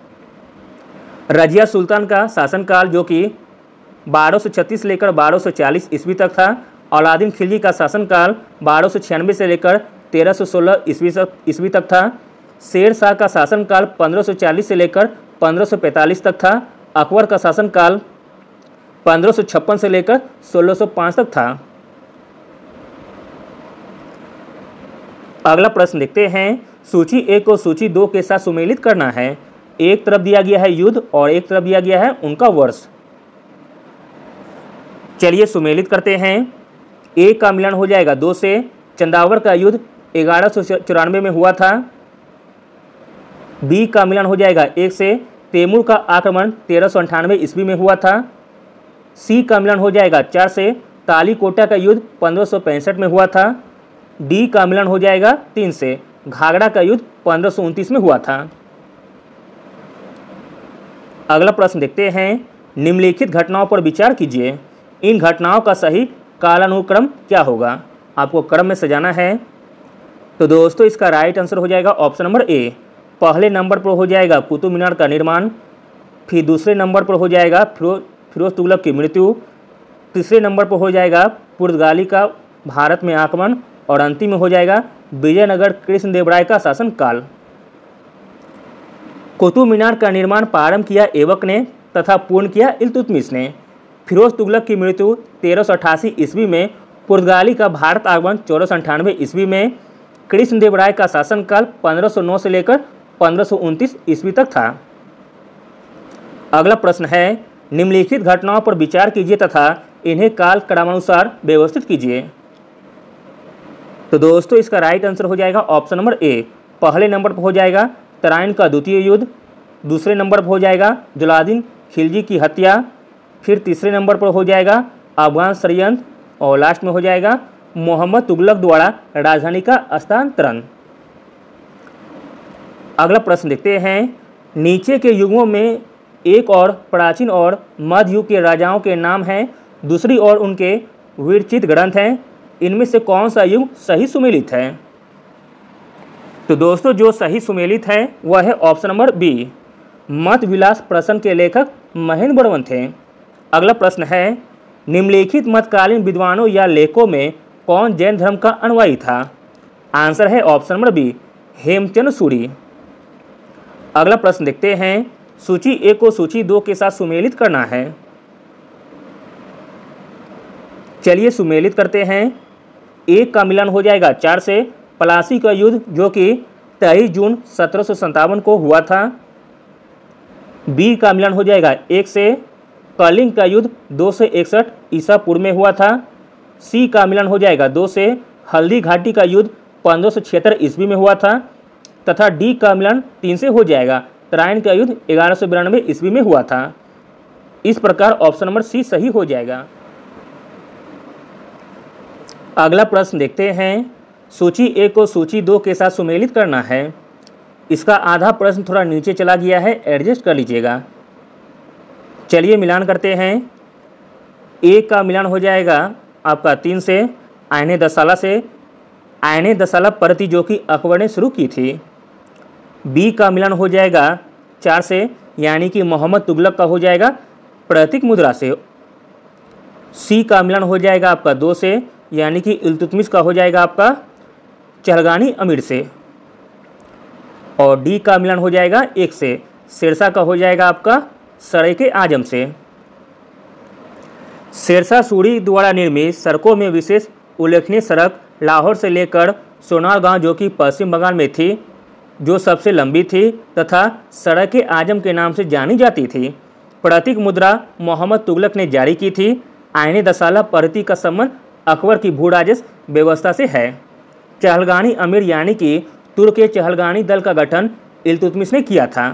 रजिया सुल्तान का शासनकाल जो कि बारह सौ छत्तीस लेकर बारह सौ चालीस ईस्वी तक था। अलाउद्दीन खिलजी का शासनकाल बारह सौ छियानवे से लेकर तेरह सौ सोलह ईस्वी ईस्वी तक था। शेर शाह का शासनकाल पंद्रह सौ चालीस से लेकर पंद्रह सौ पैंतालीस तक था। अकबर का शासनकाल पंद्रह सौ छप्पन से लेकर सोलह सौ पाँच तक था। अगला प्रश्न देखते हैं, सूची एक को सूची दो के साथ सुमेलित करना है। एक तरफ दिया गया है युद्ध और एक तरफ दिया गया है उनका वर्ष। चलिए सुमेलित करते हैं। ए का मिलान हो जाएगा दो से, चंदावर का युद्ध ग्यारह सौ चौरानवे में हुआ था। बी का मिलान हो जाएगा एक से, तैमूर का आक्रमण तेरह सौ अंठानवे ईस्वी में हुआ था। सी का मिलान हो जाएगा चार से, तालीकोटा का युद्ध पंद्रह सौ पैंसठ में हुआ था। डी का मिलान हो जाएगा तीन से, घाघरा का युद्ध पंद्रह सौ उनतीस में हुआ था। अगला प्रश्न देखते हैं, निम्नलिखित घटनाओं पर विचार कीजिए। इन घटनाओं का सही कालानुक्रम क्या होगा? आपको क्रम में सजाना है। तो दोस्तों इसका राइट आंसर हो जाएगा ऑप्शन नंबर ए। पहले नंबर पर हो जाएगा कुतुब मीनार का निर्माण, फिर दूसरे नंबर पर हो जाएगा फिरोज फिरोज तुगलक की मृत्यु, तीसरे नंबर पर हो जाएगा पुर्तगाली का भारत में आक्रमण और अंतिम में हो जाएगा विजयनगर कृष्णदेवराय का शासनकाल। कुतुब मीनार का निर्माण प्रारंभ किया ऐबक ने तथा पूर्ण किया इल्तुतमिश ने। फिरोज तुगलक की मृत्यु तेरह सौ अठासी ईस्वी में, पुर्तगाली का भारत आगमन चौदह सौ अंठानवे ईस्वी में, कृष्णदेवराय का शासनकाल पंद्रह सौ नौ से लेकर पंद्रह सौ उनतीस ईस्वी तक था। अगला प्रश्न है, निम्नलिखित घटनाओं पर विचार कीजिए तथा इन्हें काल क्रमानुसार व्यवस्थित कीजिए। तो दोस्तों इसका राइट आंसर हो जाएगा ऑप्शन नंबर ए। पहले नंबर पर हो जाएगा तराइन का द्वितीय युद्ध, दूसरे नंबर पर हो जाएगा जलालुद्दीन खिलजी की हत्या, फिर तीसरे नंबर पर हो जाएगा अफगान षड्यंत्र और लास्ट में हो जाएगा मोहम्मद तुगलक द्वारा राजधानी का हस्तांतरण। अगला प्रश्न देखते हैं, नीचे के युगों में एक और प्राचीन और मध्य युग के राजाओं के नाम हैं, दूसरी ओर उनके विरचित ग्रंथ हैं। इनमें से कौन सा युग सही सुमेलित है? तो दोस्तों जो सही सुमेलित है वह है ऑप्शन नंबर बी। मत विलास प्रश्न के लेखक महेंद्र बर्मन थे। अगला प्रश्न है, निम्नलिखित मतकालीन विद्वानों या लेखकों में कौन जैन धर्म का अनुयायी था? आंसर है option number B, Hemchandra Suri. अगला प्रश्न देखते हैं, सूची एक को सूची दो के साथ सुमेलित करना है। चलिए सुमेलित करते हैं। एक का मिलान हो जाएगा चार से, प्लासी का युद्ध जो कि तेईस जून सत्रह सौ सत्तावन को हुआ था। बी का मिलान हो जाएगा एक से, कलिंग का युद्ध दो सौ इकसठ ईसा पूर्व में हुआ था। सी का मिलान हो जाएगा दो से, हल्दी घाटी का युद्ध पंद्रह सौ छिहत्तर ईस्वी में हुआ था। तथा डी का मिलान तीन से हो जाएगा, तराइन का युद्ध ग्यारह सौ बिरानवे ईस्वी में हुआ था। इस प्रकार ऑप्शन नंबर सी सही हो जाएगा। अगला प्रश्न देखते हैं, सूची एक को सूची दो के साथ सुमेलित करना है। इसका आधा प्रश्न थोड़ा नीचे चला गया है, एडजस्ट कर लीजिएगा। चलिए मिलान करते हैं। एक का मिलान हो जाएगा आपका तीन से, आईने दसाला से। आईने दसाला परती जो कि अकबर ने शुरू की थी। बी का मिलान हो जाएगा चार से, यानी कि मोहम्मद तुगलक का हो जाएगा प्रतीक मुद्रा से। सी का मिलान हो जाएगा आपका दो से, यानी कि इल्तुतमिश का हो जाएगा आपका चहलगानी अमीर से। और डी का मिलान हो जाएगा एक से, शेरशाह का हो जाएगा आपका सराय आजम से। शेरशाह सूरी द्वारा निर्मित सड़कों में विशेष उल्लेखनीय सड़क लाहौर से लेकर सोनारगांव जो कि पश्चिम बंगाल में थी, जो सबसे लंबी थी तथा सराय आजम के नाम से जानी जाती थी। प्रतीक मुद्रा मोहम्मद तुगलक ने जारी की थी। आईने दसाला परती का संबंध अकबर की भूराजस्व व्यवस्था से है। चहलगानी अमीर यानी कि तुर्क के चहलगानी दल का गठन इल्तुतमिश ने किया था।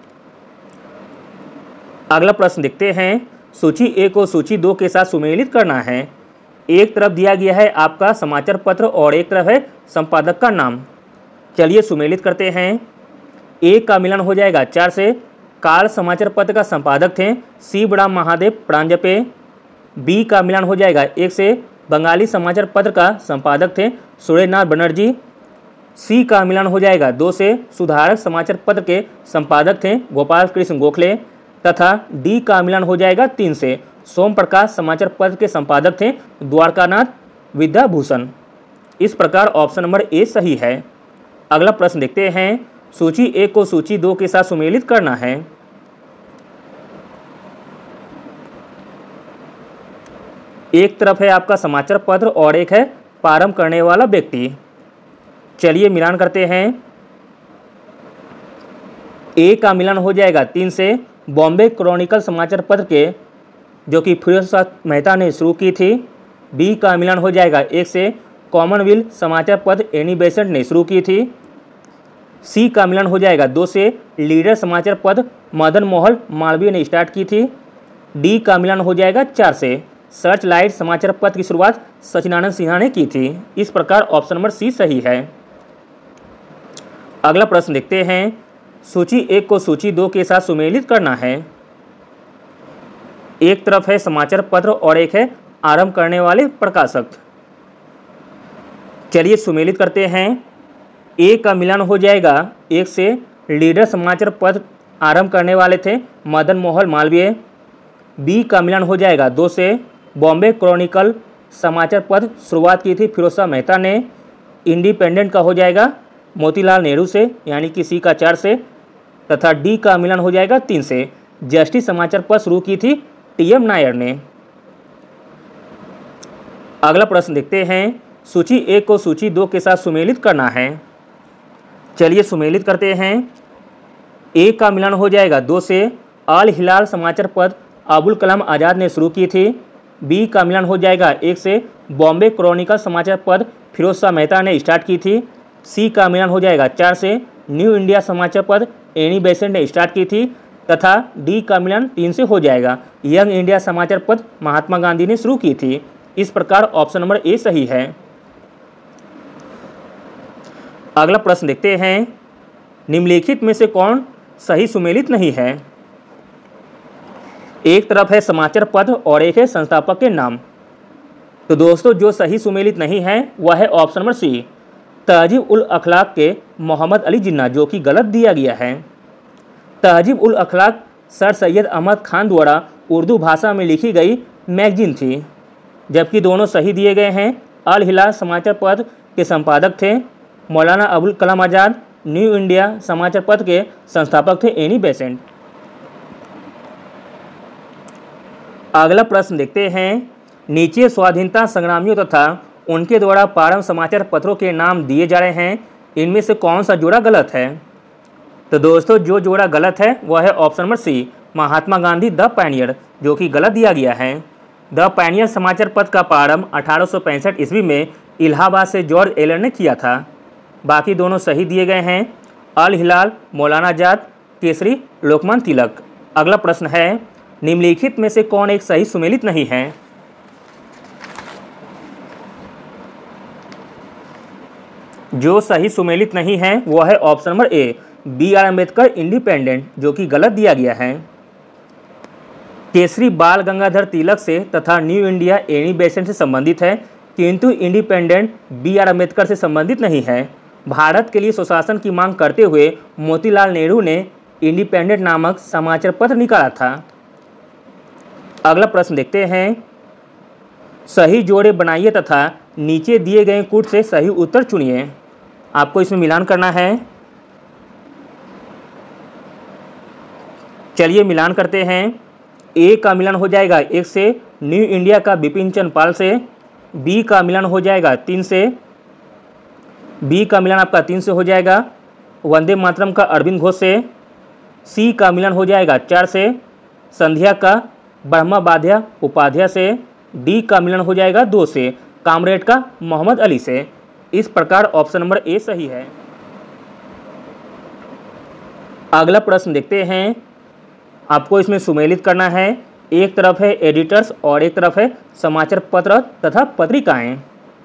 अगला प्रश्न देखते हैं, सूची एक को सूची दो के साथ सुमेलित करना है। एक तरफ दिया गया है आपका समाचार पत्र और एक तरफ है संपादक का नाम। चलिए सुमेलित करते हैं। एक का मिलान हो जाएगा चार से, काल समाचार पत्र का संपादक थे सी बड़ा महादेव प्रांजपे। बी का मिलान हो जाएगा एक से, बंगाली समाचार पत्र का संपादक थे सुरेंद्रनाथ बनर्जी। सी का मिलान हो जाएगा दो से सुधारक समाचार पत्र के संपादक थे गोपाल कृष्ण गोखले तथा डी का मिलान हो जाएगा तीन से सोम प्रकाश समाचार पत्र के संपादक थे द्वारकानाथ विद्याभूषण। इस प्रकार ऑप्शन नंबर ए सही है। अगला प्रश्न देखते हैं। सूची एक को सूची दो के साथ सुमेलित करना है। एक तरफ है आपका समाचार पत्र और एक है प्रारंभ करने वाला व्यक्ति। चलिए मिलान करते हैं। ए का मिलान हो जाएगा तीन से बॉम्बे क्रॉनिकल समाचार पत्र के, जो कि फिरोज मेहता ने शुरू की थी। बी का मिलान हो जाएगा एक से कॉमनवेल्थ समाचार पत्र एनी बेसेंट ने शुरू की थी। सी का मिलान हो जाएगा दो से लीडर समाचार पत्र मदन मोहन मालवीय ने स्टार्ट की थी। डी का मिलान हो जाएगा चार से सर्च लाइट समाचार पत्र की शुरुआत सचिदानंद सिन्हा ने की थी। इस प्रकार ऑप्शन नंबर सी सही है। अगला प्रश्न देखते हैं। सूची एक को सूची दो के साथ सुमेलित करना है। एक तरफ है समाचार पत्र और एक है आरंभ करने वाले प्रकाशक। चलिए सुमेलित करते हैं। ए का मिलान हो जाएगा एक से लीडर समाचार पत्र आरंभ करने वाले थे मदन मोहन मालवीय। बी का मिलान हो जाएगा दो से बॉम्बे क्रॉनिकल समाचार पत्र शुरुआत की थी फिरोज शाह मेहता ने। इंडिपेंडेंट का हो जाएगा मोतीलाल नेहरू से, यानी कि सी का चार से, तथा डी का मिलान हो जाएगा तीन से जस्टिस समाचार पत्र शुरू की थी टी एम नायर ने। अगला प्रश्न देखते हैं। सूची एक को सूची दो के साथ सुमेलित करना है। चलिए सुमेलित करते हैं। ए का मिलान हो जाएगा दो से अल हिलाल समाचार पत्र अबुल कलाम आज़ाद ने शुरू की थी। बी का मिलान हो जाएगा एक से बॉम्बे क्रॉनिकल समाचार पत्र फिरोज शाह मेहता ने स्टार्ट की थी। सी का मिलान हो जाएगा चार से न्यू इंडिया समाचार पत्र एनी बेसेंट ने स्टार्ट की थी, तथा डी का मिलान तीन से हो जाएगा यंग इंडिया समाचार पत्र महात्मा गांधी ने शुरू की थी। इस प्रकार ऑप्शन नंबर ए सही है। अगला प्रश्न देखते हैं। निम्नलिखित में से कौन सही सुमेलित नहीं है। एक तरफ है समाचार पत्र और एक है संस्थापक के नाम। तो दोस्तों जो सही सुमेलित नहीं है वह है ऑप्शन नंबर सी तहजीब उल अखलाक के मोहम्मद अली जिन्ना, जो कि गलत दिया गया है। तहजीब उल अखलाक सर सैयद अहमद खान द्वारा उर्दू भाषा में लिखी गई मैगजीन थी, जबकि दोनों सही दिए गए हैं। अल हिलाल समाचार पत्र के संपादक थे मौलाना अबुल कलाम आज़ाद। न्यू इंडिया समाचार पत्र के संस्थापक थे एनी बेसेंट। अगला प्रश्न देखते हैं। नीचे स्वाधीनता संग्रामियों तथा उनके द्वारा प्रारंभ समाचार पत्रों के नाम दिए जा रहे हैं, इनमें से कौन सा जोड़ा गलत है। तो दोस्तों जो जोड़ा गलत है वह है option number C Mahatma Gandhi the Pioneer, जो कि गलत दिया गया है। द पायनियर समाचार पत्र का प्रारंभ अठारह सौ पैंसठ ईस्वी में इलाहाबाद से जॉर्ज एलर ने किया था। बाकी दोनों सही दिए गए हैं। अल हिलाल मौलाना आज़ाद, केसरी लोकमान तिलक। अगला प्रश्न है। निम्नलिखित में से कौन एक सही सुमेलित नहीं है। जो सही सुमेलित नहीं है वह है option number A B R Ambedkar Independent, जो कि गलत दिया गया है। केसरी बाल गंगाधर तिलक से तथा न्यू इंडिया एनी बेसेंट से संबंधित है, किंतु इंडिपेंडेंट बी आर अम्बेडकर से संबंधित नहीं है। भारत के लिए स्वशासन की मांग करते हुए मोतीलाल नेहरू ने इंडिपेंडेंट नामक समाचार पत्र निकाला था। अगला प्रश्न देखते हैं। सही जोड़े बनाइए तथा नीचे दिए गए कूट से सही उत्तर चुनिए। आपको इसमें मिलान करना है। चलिए मिलान करते हैं। ए का मिलान हो जाएगा एक से न्यू इंडिया का बिपिन चंद्र पाल से। बी का मिलान हो जाएगा तीन से बी का मिलान आपका तीन से हो जाएगा वंदे मातरम का अरविंद घोष से। सी का मिलान हो जाएगा चार से संध्या का ब्रह्मा बाध्या उपाध्याय से। डी का मिलान हो जाएगा दो से कामरेड का मोहम्मद अली से। इस प्रकार ऑप्शन नंबर ए सही है। अगला प्रश्न देखते हैं। आपको इसमें सुमेलित करना है। एक तरफ है एडिटर्स और एक तरफ है समाचार पत्र तथा पत्रिकाएं।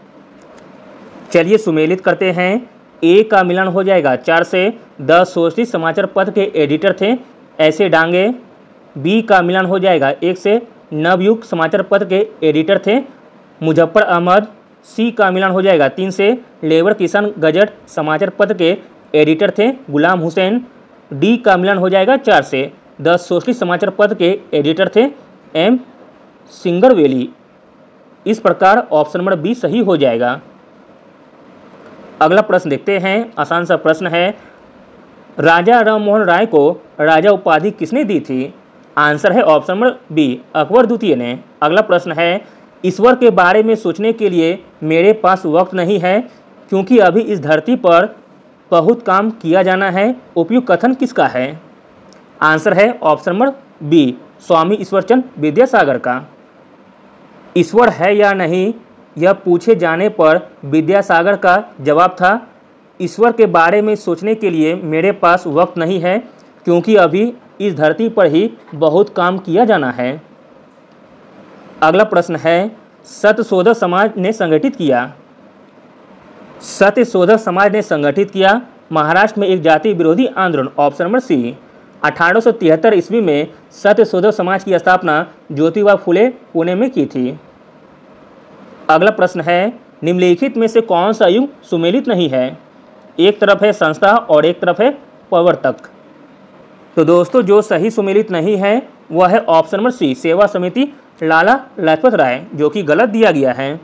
चलिए सुमेलित करते हैं। ए का मिलान हो जाएगा चार से द सोशलिस्ट समाचार पत्र के एडिटर थे ऐसे डांगे। बी का मिलान हो जाएगा एक से नवयुग समाचार पत्र के एडिटर थे मुजफ्फर अहमद। सी का मिलान हो जाएगा तीन से लेबर किसान गजट समाचार पत्र के एडिटर थे गुलाम हुसैन। डी का मिलान हो जाएगा चार से द सोशलिस्ट समाचार पत्र के एडिटर थे एम सिंगरवेली। इस प्रकार ऑप्शन नंबर बी सही हो जाएगा। अगला प्रश्न देखते हैं, आसान सा प्रश्न है, राजा राममोहन राय को राजा उपाधि किसने दी थी? आंसर है ऑप्शन नंबर बी अकबर द्वितीय ने। अगला प्रश्न है, ईश्वर के बारे में सोचने के लिए मेरे पास वक्त नहीं है क्योंकि अभी इस धरती पर बहुत काम किया जाना है। उपयुक्त कथन किसका है? आंसर है option number B Swami Ishwarchand Vidyasagar का। ईश्वर है या नहीं यह पूछे जाने पर विद्यासागर का जवाब था, ईश्वर के बारे में सोचने के लिए मेरे पास वक्त नहीं है क्योंकि अभी इस धरती पर ही बहुत काम किया जाना है। अगला प्रश्न है, सत्यशोधक समाज ने संगठित किया। सत्यशोधक समाज ने संगठित किया महाराष्ट्र में एक जाति विरोधी आंदोलन। Option number C. अठारह सौ तिहत्तर ईस्वी में सत्यशोधक समाज की स्थापना ज्योतिबा फुले पुणे में की थी। अगला प्रश्न है, निम्नलिखित में से कौन सा युग सुमेलित नहीं है? एक तरफ है संस्था और एक तरफ है प्रवर्तक। तो दोस्तों जो सही सुमेलित नहीं है वह है ऑप्शन नंबर सी सेवा समिति लाला लाजपत राय, जो कि गलत दिया गया है।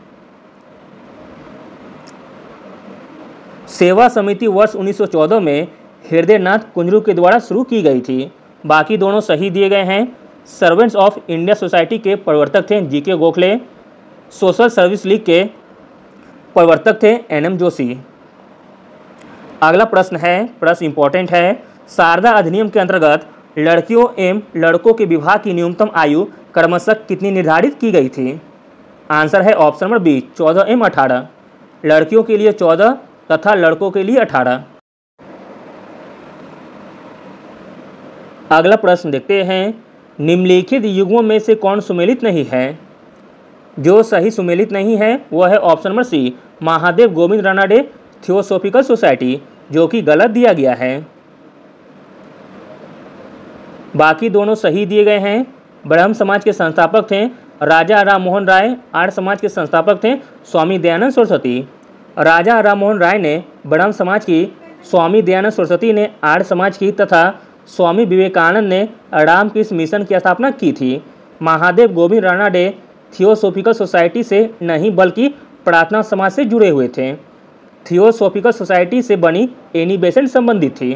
सेवा समिति वर्ष उन्नीस सौ चौदह में हृदयनाथ कुंजरू के द्वारा शुरू की गई थी। बाकी दोनों सही दिए गए हैं। सर्वेंट्स ऑफ इंडिया सोसाइटी के प्रवर्तक थे जी के गोखले। सोशल सर्विस लीग के प्रवर्तक थे एन एम जोशी। अगला प्रश्न है, प्रश्न इंपॉर्टेंट है, शारदा अधिनियम के अंतर्गत लड़कियों एवं लड़कों के विवाह की न्यूनतम आयु क्रमशः कितनी निर्धारित की गई थी? आंसर है ऑप्शन नंबर बी चौदह एवं अठारह। लड़कियों के लिए चौदह तथा लड़कों के लिए अठारह। अगला प्रश्न देखते हैं, निम्नलिखित युग्मों में से कौन सुमेलित नहीं है? जो सही सुमेलित नहीं है वह है option number C Mahadev Govind Ranade theosophical society, जो कि गलत दिया गया है। बाकी दोनों सही दिए गए हैं। ब्रह्म समाज के संस्थापक थे राजा राममोहन राय। आर्य समाज के संस्थापक थे स्वामी दयानंद सरस्वती। राजा राममोहन राय ने ब्रह्म समाज की, स्वामी दयानंद सरस्वती ने आर्य समाज की तथा स्वामी विवेकानंद ने रामकृष्ण मिशन की स्थापना की थी। महादेव गोविंद रानाडे थियोसॉफिकल सोसाइटी से नहीं बल्कि प्रार्थना समाज से जुड़े हुए थे। थियोसॉफिकल सोसाइटी से बनी एनी बेसेंट संबंधित थी।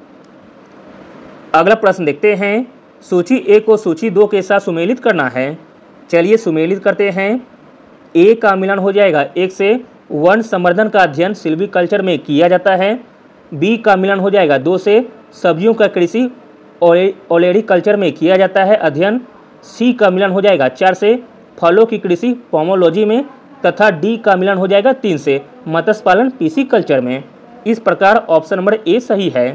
अगला प्रश्न देखते हैं, सूची ए को सूची दो के साथ सुमेलित करना है। चलिए सुमेलित करते हैं। ए का मिलान हो जाएगा एक से वन संवर्धन का अध्ययन सिल्वीकल्चर में किया जाता है। बी का मिलान हो जाएगा दो से सब्जियों का कृषि ओलेरीकल्चर में किया जाता है अध्ययन। सी का मिलान हो जाएगा चार से फलों की कृषि पोमोलॉजी में तथा डी का मिलान हो जाएगा तीन से मत्स्य पालन पीसीकल्चर में। इस प्रकार ऑप्शन नंबर ए सही है।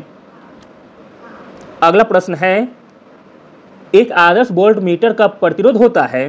अगला प्रश्न है, एक आदर्श वोल्ट मीटर का प्रतिरोध होता है।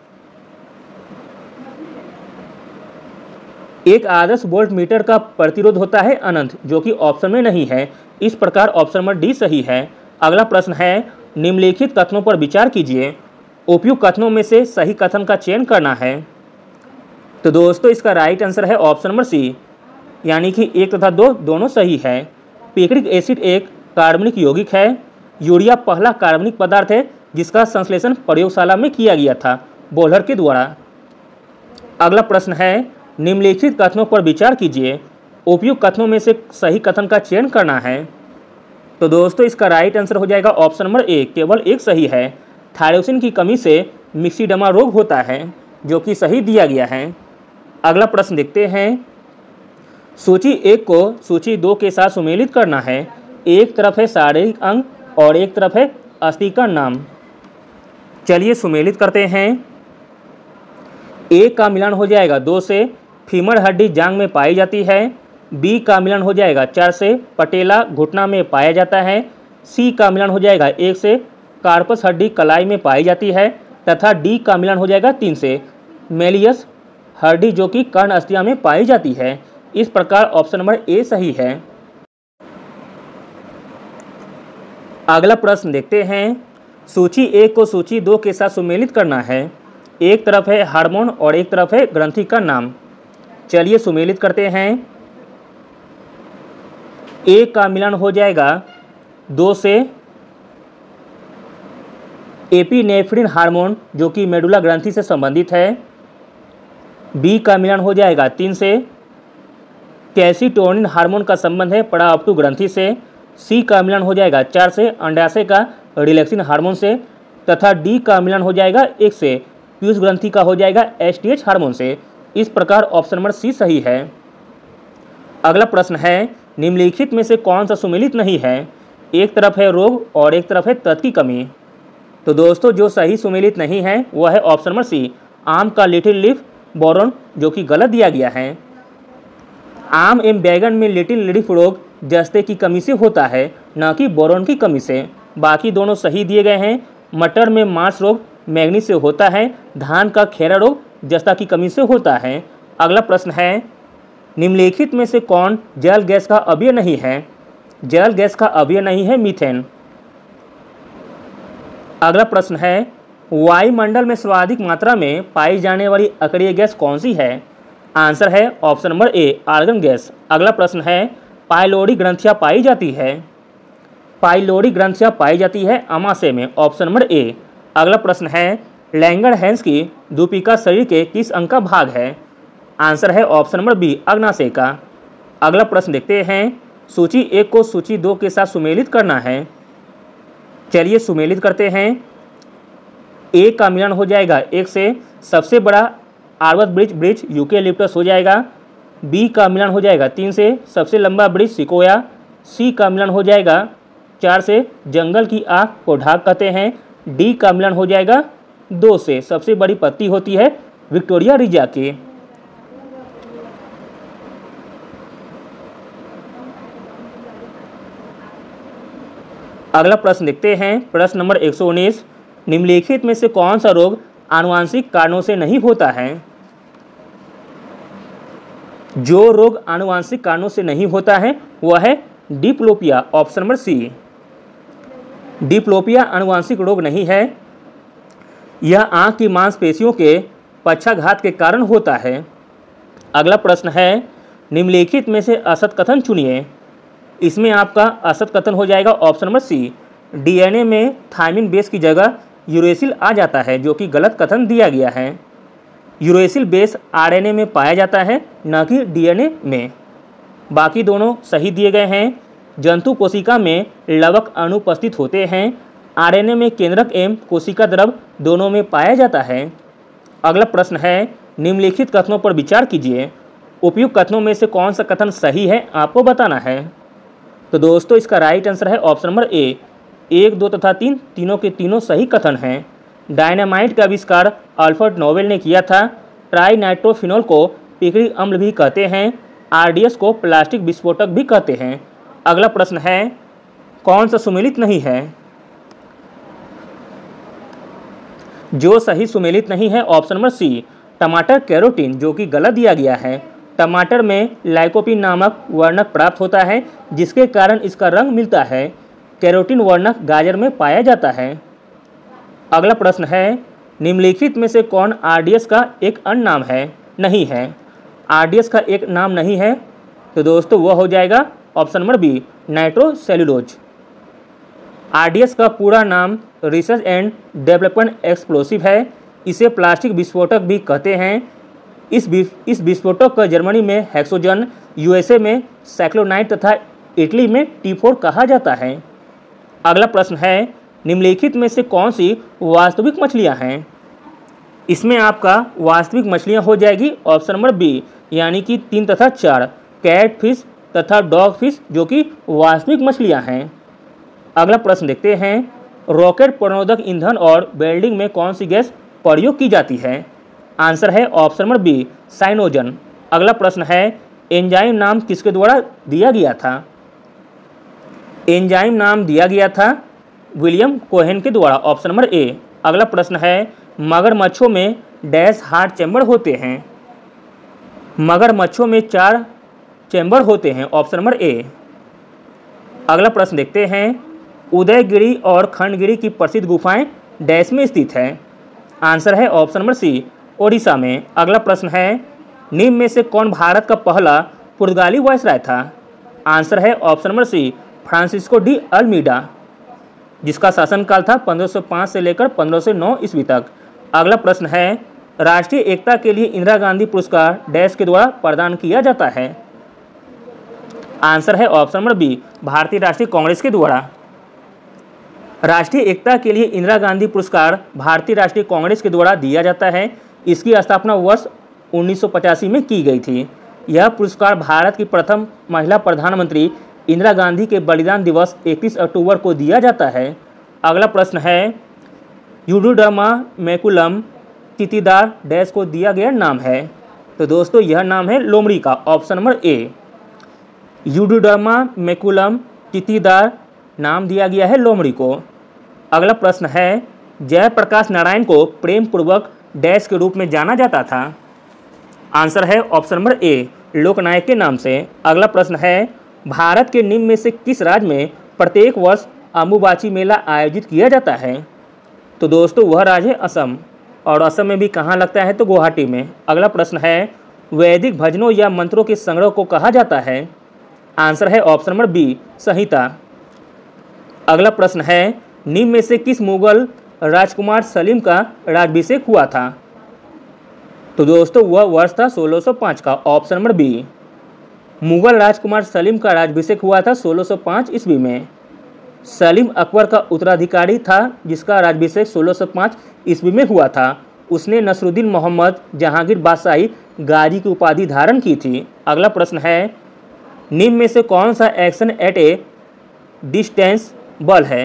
एक आदर्श वोल्ट मीटर का प्रतिरोध होता है अनंत, जो कि ऑप्शन में नहीं है। इस प्रकार ऑप्शन नंबर डी सही है। अगला प्रश्न है, निम्नलिखित कथनों पर विचार कीजिए। उपयुक्त कथनों में से सही कथन का चयन करना है। तो दोस्तों इसका राइट आंसर है ऑप्शन नंबर सी, यानी कि एक तथा दो दोनों सही है। पिक्रिक एसिड एक कार्बनिक यौगिक है। यूरिया पहला कार्बनिक पदार्थ है जिसका संश्लेषण प्रयोगशाला में किया गया था बोहलर के द्वारा। अगला प्रश्न है, निम्नलिखित कथनों पर विचार कीजिए। उपयुक्त कथनों में से सही कथन का चयन करना है। तो दोस्तों इसका राइट आंसर हो जाएगा ऑप्शन नंबर ए, केवल एक सही है। थायरोसिन की कमी से मिक्सिडमा रोग होता है, जो कि सही दिया गया है। अगला प्रश्न देखते हैं, सूची एक को सूची दो के साथ सुमेलित करना है। एक तरफ है शारीरिक अंग और एक तरफ है अस्थि का नाम। चलिए सुमेलित करते हैं। ए का मिलान हो जाएगा दो से फीमर हड्डी जांग में पाई जाती है। बी का मिलान हो जाएगा चार से पटेला घुटना में पाया जाता है। सी का मिलान हो जाएगा एक से कार्पस हड्डी कलाई में पाई जाती है तथा डी का मिलान हो जाएगा तीन से मेलियस हड्डी जो कि कर्ण अस्थिया में पाई जाती है। इस प्रकार ऑप्शन नंबर ए सही है। अगला प्रश्न देखते हैं, सूची एक को सूची दो के साथ सुमेलित करना है। एक तरफ है हार्मोन और एक तरफ है ग्रंथि का नाम। चलिए सुमेलित करते हैं। ए का मिलन हो जाएगा दो से एपिनेफ्रिन हार्मोन जो कि मेडुला ग्रंथि से संबंधित है। बी का मिलन हो जाएगा तीन से कैल्सिटोनिन हार्मोन का संबंध है पराअप्टू ग्रंथि से। सी का मिलन हो जाएगा चार से अंडाशय का रिलैक्सिन हार्मोन से। तथा डी का मिलन हो जाएगा एक से पीयूष ग्रंथि का हो जाएगा एस टी एच हार्मोन से। इस प्रकार ऑप्शन नंबर सी सही है। अगला प्रश्न है, निम्नलिखित में से कौन सा सुमेलित नहीं है? एक तरफ है रोग और एक तरफ है तत्व की कमी। तो दोस्तों जो सही सुमेलित नहीं है वह है ऑप्शन नंबर सी, आम का लिटिल लीफ बोरोन, जो कि गलत दिया गया है। आम एवं बैगन में लिटिल लीफ रोग जस्ते की कमी से होता है, न कि बोरोन की कमी से। बाकी दोनों सही दिए गए हैं। मटर में मार्स रोग मैग्नीज से होता है। धान का खेरा रोग जस्ता की कमी से होता है। अगला प्रश्न है, निम्नलिखित में से कौन जल गैस का अवयव नहीं है? जल गैस का अवयव नहीं है मीथेन। अगला प्रश्न है, वायुमंडल में सर्वाधिक मात्रा में पाई जाने वाली अक्रिय गैस कौन सी है? आंसर है option number A, argon gas. अगला प्रश्न है, पाइलोरी ग्रंथियां पाई जाती है। पाइलोरी ग्रंथियां पाई जाती है अमाशय में। Option number A. अगला प्रश्न है, लैंगरहैंस की दूपिका शरीर के किस अंग का भाग है? आंसर है ऑप्शन नंबर बी, अग्नाशय का। अगला प्रश्न देखते हैं, सूची एक को सूची दो के साथ सुमेलित करना है। चलिए सुमेलित करते हैं। ए का मिलन हो जाएगा एक से सबसे बड़ा आर्वत वृक्ष वृक्ष यूकेलिप्टस हो जाएगा। बी का मिलन हो जाएगा तीन से सबसे लंबा वृक्ष सिकोया। सी का मिलन हो जाएगा चार से जंगल की आग को ढाक कहते हैं। डी का मिलन हो जाएगा दो से सबसे बड़ी पत्ती होती है विक्टोरिया रिजा की। अगला प्रश्न देखते हैं, प्रश्न नंबर एक सौ उन्नीस, निम्नलिखित में से कौन सा रोग आनुवांशिक कारणों से नहीं होता है? जो रोग आनुवांशिक कारणों से नहीं होता है वह है diplopia. Option number C, diplopia आनुवांशिक रोग नहीं है। यह आंख की मांसपेशियों के पक्षाघात के कारण होता है। अगला प्रश्न है, निम्नलिखित में से असत कथन चुनिए। इसमें आपका असत कथन हो जाएगा ऑप्शन नंबर सी, डीएनए में थायमिन बेस की जगह यूरेसिल आ जाता है, जो कि गलत कथन दिया गया है। यूरेसिल बेस आरएनए में पाया जाता है, न कि डीएनए में। बाकी दोनों सही दिए गए हैं। जंतु कोशिका में लवक अनुपस्थित होते हैं। आरएनए में केंद्रक एवं कोशिका द्रव दोनों में पाया जाता है। अगला प्रश्न है, निम्नलिखित कथनों पर विचार कीजिए। उपयुक्त कथनों में से कौन सा कथन सही है आपको बताना है। तो दोस्तों इसका राइट आंसर है ऑप्शन नंबर ए, एक दो तथा तीन तीनों के तीनों सही कथन हैं। डायनामाइट का आविष्कार अल्फ्रेड नोबेल ने किया था। ट्राई नाइट्रोफिनॉल को पिकरिक अम्ल भी कहते हैं। आरडीएस को प्लास्टिक विस्फोटक भी कहते हैं। अगला प्रश्न है, कौन सा सुमेलित नहीं है? जो सही सुमेलित नहीं है ऑप्शन नंबर सी, टमाटर कैरोटीन, जो कि गलत दिया गया है। टमाटर में लाइकोपिन नामक वर्णक प्राप्त होता है, जिसके कारण इसका रंग मिलता है। कैरोटीन वर्णक गाजर में पाया जाता है। अगला प्रश्न है, निम्नलिखित में से कौन आरडीएस का एक अन्य नाम है? नहीं है। आरडीएस का एक नाम नहीं है तो दोस्तों वह हो जाएगा option number B, nitrocellulose. RDS का पूरा नाम रिसर्च एंड डेवलपमेंट एक्सप्लोसिव है। इसे प्लास्टिक विस्फोटक भी कहते हैं। इस इस विस्फोटक का जर्मनी में हेक्सोजन, यूएसए में साइक्लोनाइट तथा इटली में टी फोर कहा जाता है। अगला प्रश्न है, निम्नलिखित में से कौन सी वास्तविक मछलियां हैं? इसमें आपका वास्तविक मछलियां हो जाएगी ऑप्शन नंबर बी, यानी कि तीन तथा चार, कैट फिश तथा डॉग फिश, जो कि वास्तविक मछलियां हैं। अगला प्रश्न देखते हैं, रॉकेट प्रणोदक ईंधन और वेल्डिंग में कौन सी गैस प्रयोग की जाती है? आंसर है ऑप्शन नंबर बी, साइनोजन। अगला प्रश्न है, एंजाइम नाम किसके द्वारा दिया गया था? एंजाइम नाम दिया गया था विलियम कोहेन के द्वारा। Option number A. अगला प्रश्न है, मगरमच्छों में डैश हार्ट चैम्बर होते हैं? मगरमच्छों में चार चैम्बर होते हैं। Option number A. अगला प्रश्न देखते हैं, उदयगिरी और खंडगिरी की प्रसिद्ध गुफाएं डैश में स्थित है? आंसर है ऑप्शन नंबर सी, ओडिशा में। अगला प्रश्न है, निम्न में से कौन भारत का पहला पुर्तगाली वायसराय था? आंसर है option number C, Francisco de Almeida, जिसका शासनकाल था पंद्रह सौ पाँच से लेकर पंद्रह सौ नौ ईस्वी तक। अगला प्रश्न है, राष्ट्रीय एकता के लिए इंदिरा गांधी पुरस्कार डैश के द्वारा प्रदान किया जाता है? आंसर है ऑप्शन नंबर बी, भारतीय राष्ट्रीय कांग्रेस के द्वारा। राष्ट्रीय एकता के लिए इंदिरा गांधी पुरस्कार भारतीय राष्ट्रीय कांग्रेस के द्वारा दिया जाता है। इसकी स्थापना वर्ष उन्नीस सौ पचासी में की गई थी। यह पुरस्कार भारत की प्रथम महिला प्रधानमंत्री इंदिरा गांधी के बलिदान दिवस इकतीस अक्टूबर को दिया जाता है। अगला प्रश्न है, यूडोडर्मा मैकुलम तितीदार डैश को दिया गया नाम है? तो दोस्तों यह नाम है लोमड़ी का, ऑप्शन नंबर ए। यूडोडर्मा मैकुलम तितीदार नाम दिया गया है लोमड़ी को। अगला प्रश्न है, जयप्रकाश नारायण को प्रेम पूर्वक डैश के रूप में जाना जाता था? आंसर है ऑप्शन नंबर ए, लोकनायक के नाम से। अगला प्रश्न है, भारत के निम्न में से किस राज्य में प्रत्येक वर्ष अम्बुबाची मेला आयोजित किया जाता है? तो दोस्तों वह राज्य है असम, और असम में भी कहाँ लगता है? तो गुवाहाटी में। अगला प्रश्न है, वैदिक भजनों या मंत्रों के संग्रह को कहा जाता है? आंसर है ऑप्शन नंबर बी, संहिता। अगला प्रश्न है, निम्न में से किस मुगल राजकुमार सलीम का राज्याभिषेक हुआ था? तो दोस्तों वह वर्ष था सोलह सौ पाँच का, ऑप्शन नंबर बी। मुगल राजकुमार सलीम का राज्याभिषेक हुआ था सोलह सौ पाँच ईस्वी में। सलीम अकबर का उत्तराधिकारी था जिसका राज्याभिषेक सोलह सौ पाँच ईस्वी में हुआ था। उसने नसरुद्दीन मोहम्मद जहांगीर बादशाही गाजी की उपाधि धारण की थी। अगला प्रश्न है, निम्न में से कौन सा एक्शन एट ए डिस्टेंस बल है?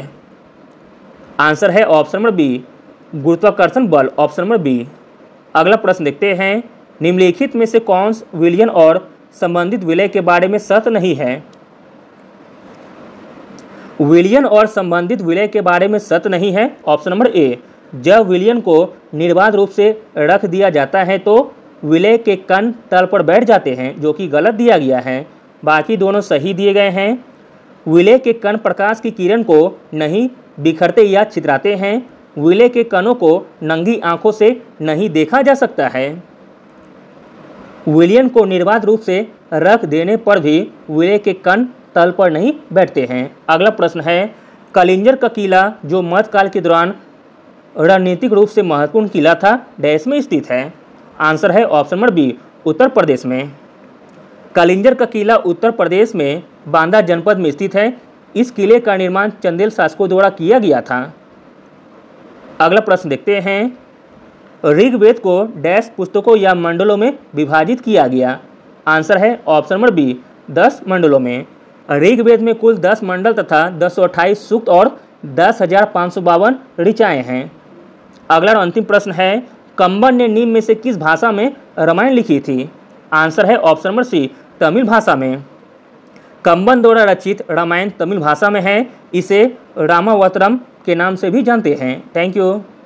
आंसर है ऑप्शन नंबर बी, गुरुत्वाकर्षण बल, ऑप्शन नंबर बी। अगला प्रश्न देखते हैं, निम्नलिखित में से कौन विलयन और संबंधित विलय के बारे में सत्य नहीं है? विलयन और संबंधित विलय के बारे में सत्य नहीं है, ऑप्शन नंबर ए। जब विलयन को निर्बाध रूप से रख दिया जाता है तो विलय के कण तल पर बैठ जाते हैं, जो कि गलत दिया गया है। बाकी दोनों सही दिए गए हैं। विलय के कण प्रकाश की किरण को नहीं बिखरते या छितराते हैं। विलय के कणों को नंगी आंखों से नहीं देखा जा सकता है। विलयन को निर्बाध रूप से रख देने पर भी विलय के कण तल पर नहीं बैठते हैं। अगला प्रश्न है, कलिंजर का किला जो मध्यकाल के दौरान रणनीतिक रूप से महत्वपूर्ण किला था डैश में स्थित है? आंसर है option number B, Uttar Pradesh में। कलिंजर का किला उत्तर प्रदेश में बांदा जनपद में स्थित है। इस किले का निर्माण चंदेल शासकों द्वारा किया गया था। अगला प्रश्न देखते हैं, ऋग्वेद को डैश पुस्तकों या मंडलों में विभाजित किया गया? आंसर है ऑप्शन नंबर बी, दस मंडलों में। ऋग्वेद में कुल दस मंडल तथा दस सौ अट्ठाईस सूक्त और दस हजार पाँच सौ बावन ऋचाएँ हैं। अगला और अंतिम प्रश्न है, कंबन ने निम्न में से किस भाषा में रामायण लिखी थी? आंसर है ऑप्शन नंबर सी, तमिल भाषा में। कंबन द्वारा रचित रामायण तमिल भाषा में है। इसे रामावतरम के नाम से भी जानते हैं। Thank you.